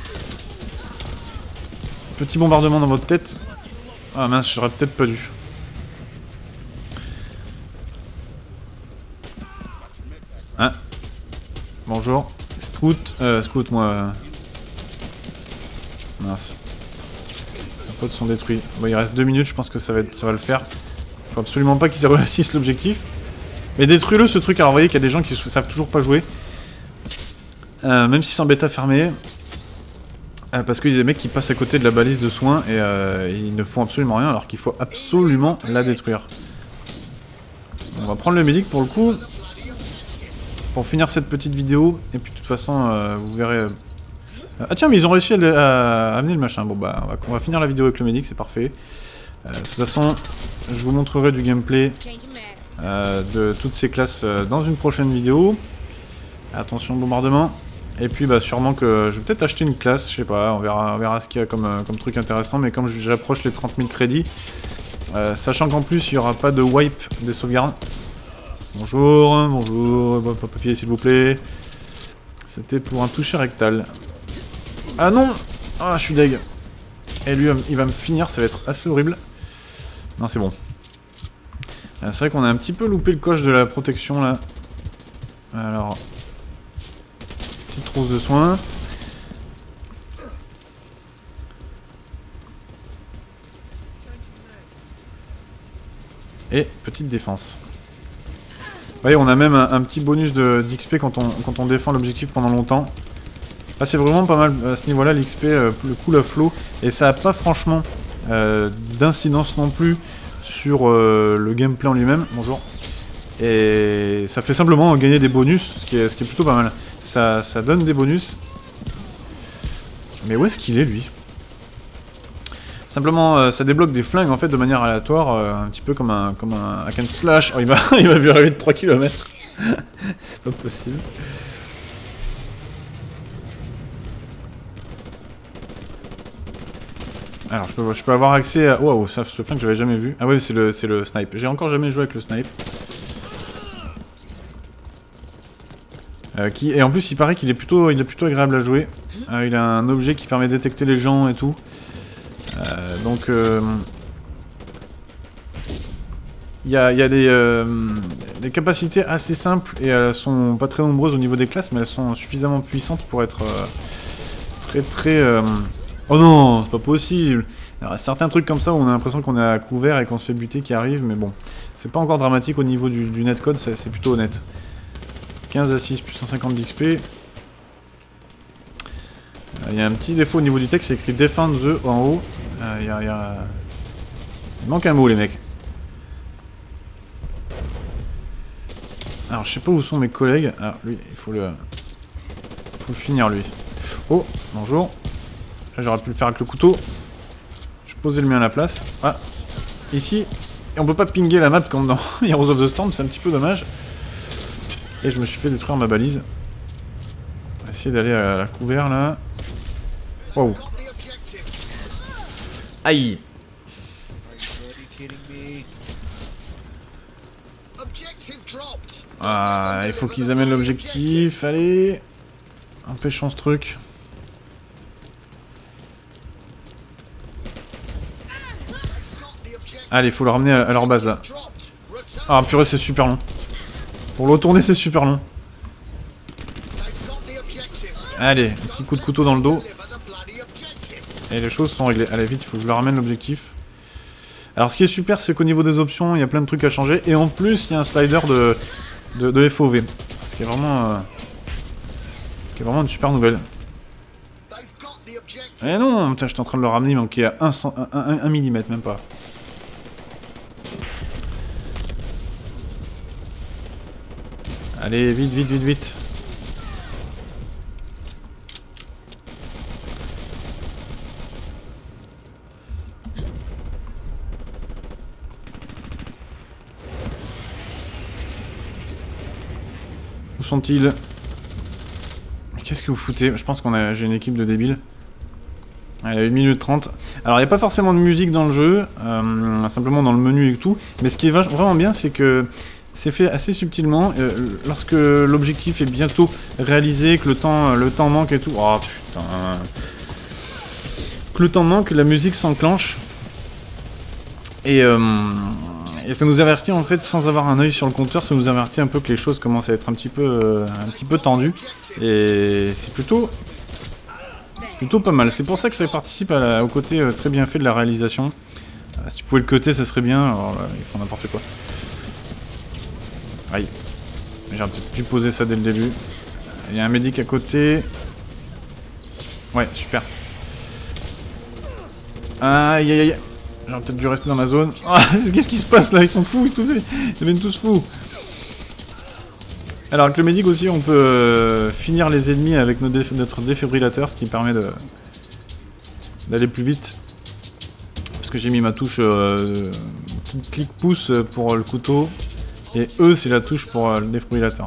Petit bombardement dans votre tête. Ah mince, j'aurais peut-être pas dû. Hein? Bonjour. Scout. Scout, moi... Mince. Les potes sont détruits. Bon, il reste 2 minutes, je pense que ça va le faire. Faut absolument pas qu'ils réussissent l'objectif. Mais détruis-le, ce truc. Alors, vous voyez qu'il y a des gens qui savent toujours pas jouer. Même si c'est en bêta fermée. Parce qu'il y a des mecs qui passent à côté de la balise de soins et ils ne font absolument rien alors qu'il faut absolument la détruire. On va prendre le médic pour le coup. Pour finir cette petite vidéo. Et puis de toute façon, vous verrez... Ah tiens, mais ils ont réussi à amener le machin. Bon bah, on va finir la vidéo avec le médic, c'est parfait. De toute façon, je vous montrerai du gameplay de toutes ces classes dans une prochaine vidéo. Attention, bombardement. Et puis bah sûrement que je vais peut-être acheter une classe, je sais pas, on verra ce qu'il y a comme truc intéressant, mais comme j'approche les 30 000 crédits, sachant qu'en plus il n'y aura pas de wipe des sauvegardes. Bonjour, bonjour, papier s'il vous plaît. C'était pour un toucher rectal. Ah non! Ah, je suis deg. Et lui, il va me finir, ça va être assez horrible. Non, c'est bon. C'est vrai qu'on a un petit peu loupé le coche de la protection, là. Alors... Petite trousse de soins. Et petite défense. Vous voyez, on a même un petit bonus d'XP quand on défend l'objectif pendant longtemps. Là, c'est vraiment pas mal à ce niveau-là, l'XP, le cool à flow. Et ça n'a pas franchement d'incidence non plus sur le gameplay en lui-même. Bonjour. Et ça fait simplement gagner des bonus, ce qui est plutôt pas mal. Ça donne des bonus. Mais où est-ce qu'il est, lui? Simplement, ça débloque des flingues en fait de manière aléatoire, un petit peu comme un hack and slash. Oh, il m'a vu arriver de 3 km. C'est pas possible. Alors, je peux avoir accès à... Waouh, ce flingue que j'avais jamais vu. Ah ouais, c'est le snipe. J'ai encore jamais joué avec le snipe. Et en plus, il paraît qu'il est plutôt agréable à jouer. Il a un objet qui permet de détecter les gens et tout. Donc, il y a des capacités assez simples et elles sont pas très nombreuses au niveau des classes, mais elles sont suffisamment puissantes pour être très... Oh non, c'est pas possible. Alors, certains trucs comme ça où on a l'impression qu'on est à couvert et qu'on se fait buter qui arrivent, mais bon, c'est pas encore dramatique au niveau du netcode, c'est plutôt honnête. 15 à 6 plus 150 d'XP. Il y a un petit défaut au niveau du texte, c'est écrit Defend the en haut. Il manque un mot, les mecs. Alors, je sais pas où sont mes collègues. Alors, lui, il faut le finir, lui. Oh, bonjour. Là, j'aurais pu le faire avec le couteau. Je posais le mien à la place. Ah, ici. Et on peut pas pinguer la map comme dans Heroes of the Storm, c'est un petit peu dommage. Et je me suis fait détruire ma balise. On va essayer d'aller à la couvert, là. Wow. Aïe. Ah, il faut qu'ils amènent l'objectif. Allez. Empêchons ce truc. Allez, il faut le ramener à leur base, là. Ah, purée, c'est super long. Pour le retourner, c'est super long. Allez, un petit coup de couteau dans le dos. Et les choses sont réglées. Allez, vite, il faut que je leur ramène l'objectif. Alors, ce qui est super, c'est qu'au niveau des options, il y a plein de trucs à changer. Et en plus, il y a un slider de FOV. Ce qui est vraiment... une super nouvelle. Eh non, putain, j'étais en train de le ramener, il manquait à 1 mm, même pas. Allez, vite, vite, vite, vite. Où sont-ils? Qu'est-ce que vous foutez? Je pense j'ai une équipe de débiles. Allez, 1 minute 30. Alors, il n'y a pas forcément de musique dans le jeu, simplement dans le menu et tout. Mais ce qui est vraiment bien, c'est que c'est fait assez subtilement. Lorsque l'objectif est bientôt réalisé, que le temps manque et tout. Oh putain. Que le temps manque, la musique s'enclenche. Et ça nous avertit en fait, sans avoir un œil sur le compteur, ça nous avertit un peu que les choses commencent à être un petit peu tendues. Et c'est plutôt pas mal. C'est pour ça que ça participe au côté très bien fait de la réalisation. Si tu pouvais le cutter, ça serait bien. Alors là, ils font n'importe quoi. Aïe. J'aurais peut-être dû poser ça dès le début. Il y a un médic à côté. Ouais, super. Aïe aïe aïe. J'aurais peut-être dû rester dans ma zone. Ah, qu'est-ce qui se passe là? Ils sont fous, ils deviennent tous fous. Alors avec le médic aussi, on peut finir les ennemis avec notre défibrillateur, ce qui permet d'aller plus vite. Parce que j'ai mis ma touche clic-pouce pour le couteau. Et E, c'est la touche pour le défibrillateur.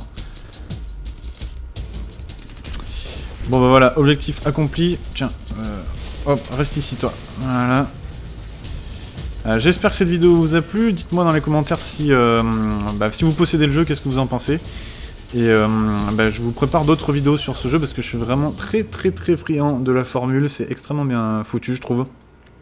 Bon bah voilà, objectif accompli. Tiens, hop, reste ici toi. Voilà. J'espère que cette vidéo vous a plu. Dites-moi dans les commentaires si vous possédez le jeu, qu'est-ce que vous en pensez. Et je vous prépare d'autres vidéos sur ce jeu parce que je suis vraiment très friand de la formule. C'est extrêmement bien foutu, je trouve.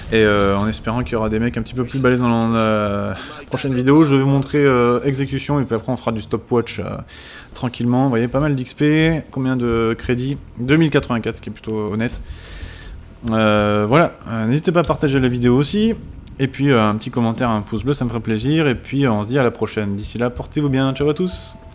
Et en espérant qu'il y aura des mecs un petit peu plus balèzes dans la prochaine vidéo. Je vais vous montrer exécution et puis après on fera du stopwatch tranquillement. Vous voyez, pas mal d'XP. Combien de crédits? 2084, ce qui est plutôt honnête. Voilà, n'hésitez pas à partager la vidéo aussi. Et puis un petit commentaire, un pouce bleu, ça me ferait plaisir. Et puis on se dit à la prochaine. D'ici là, portez-vous bien. Ciao à tous.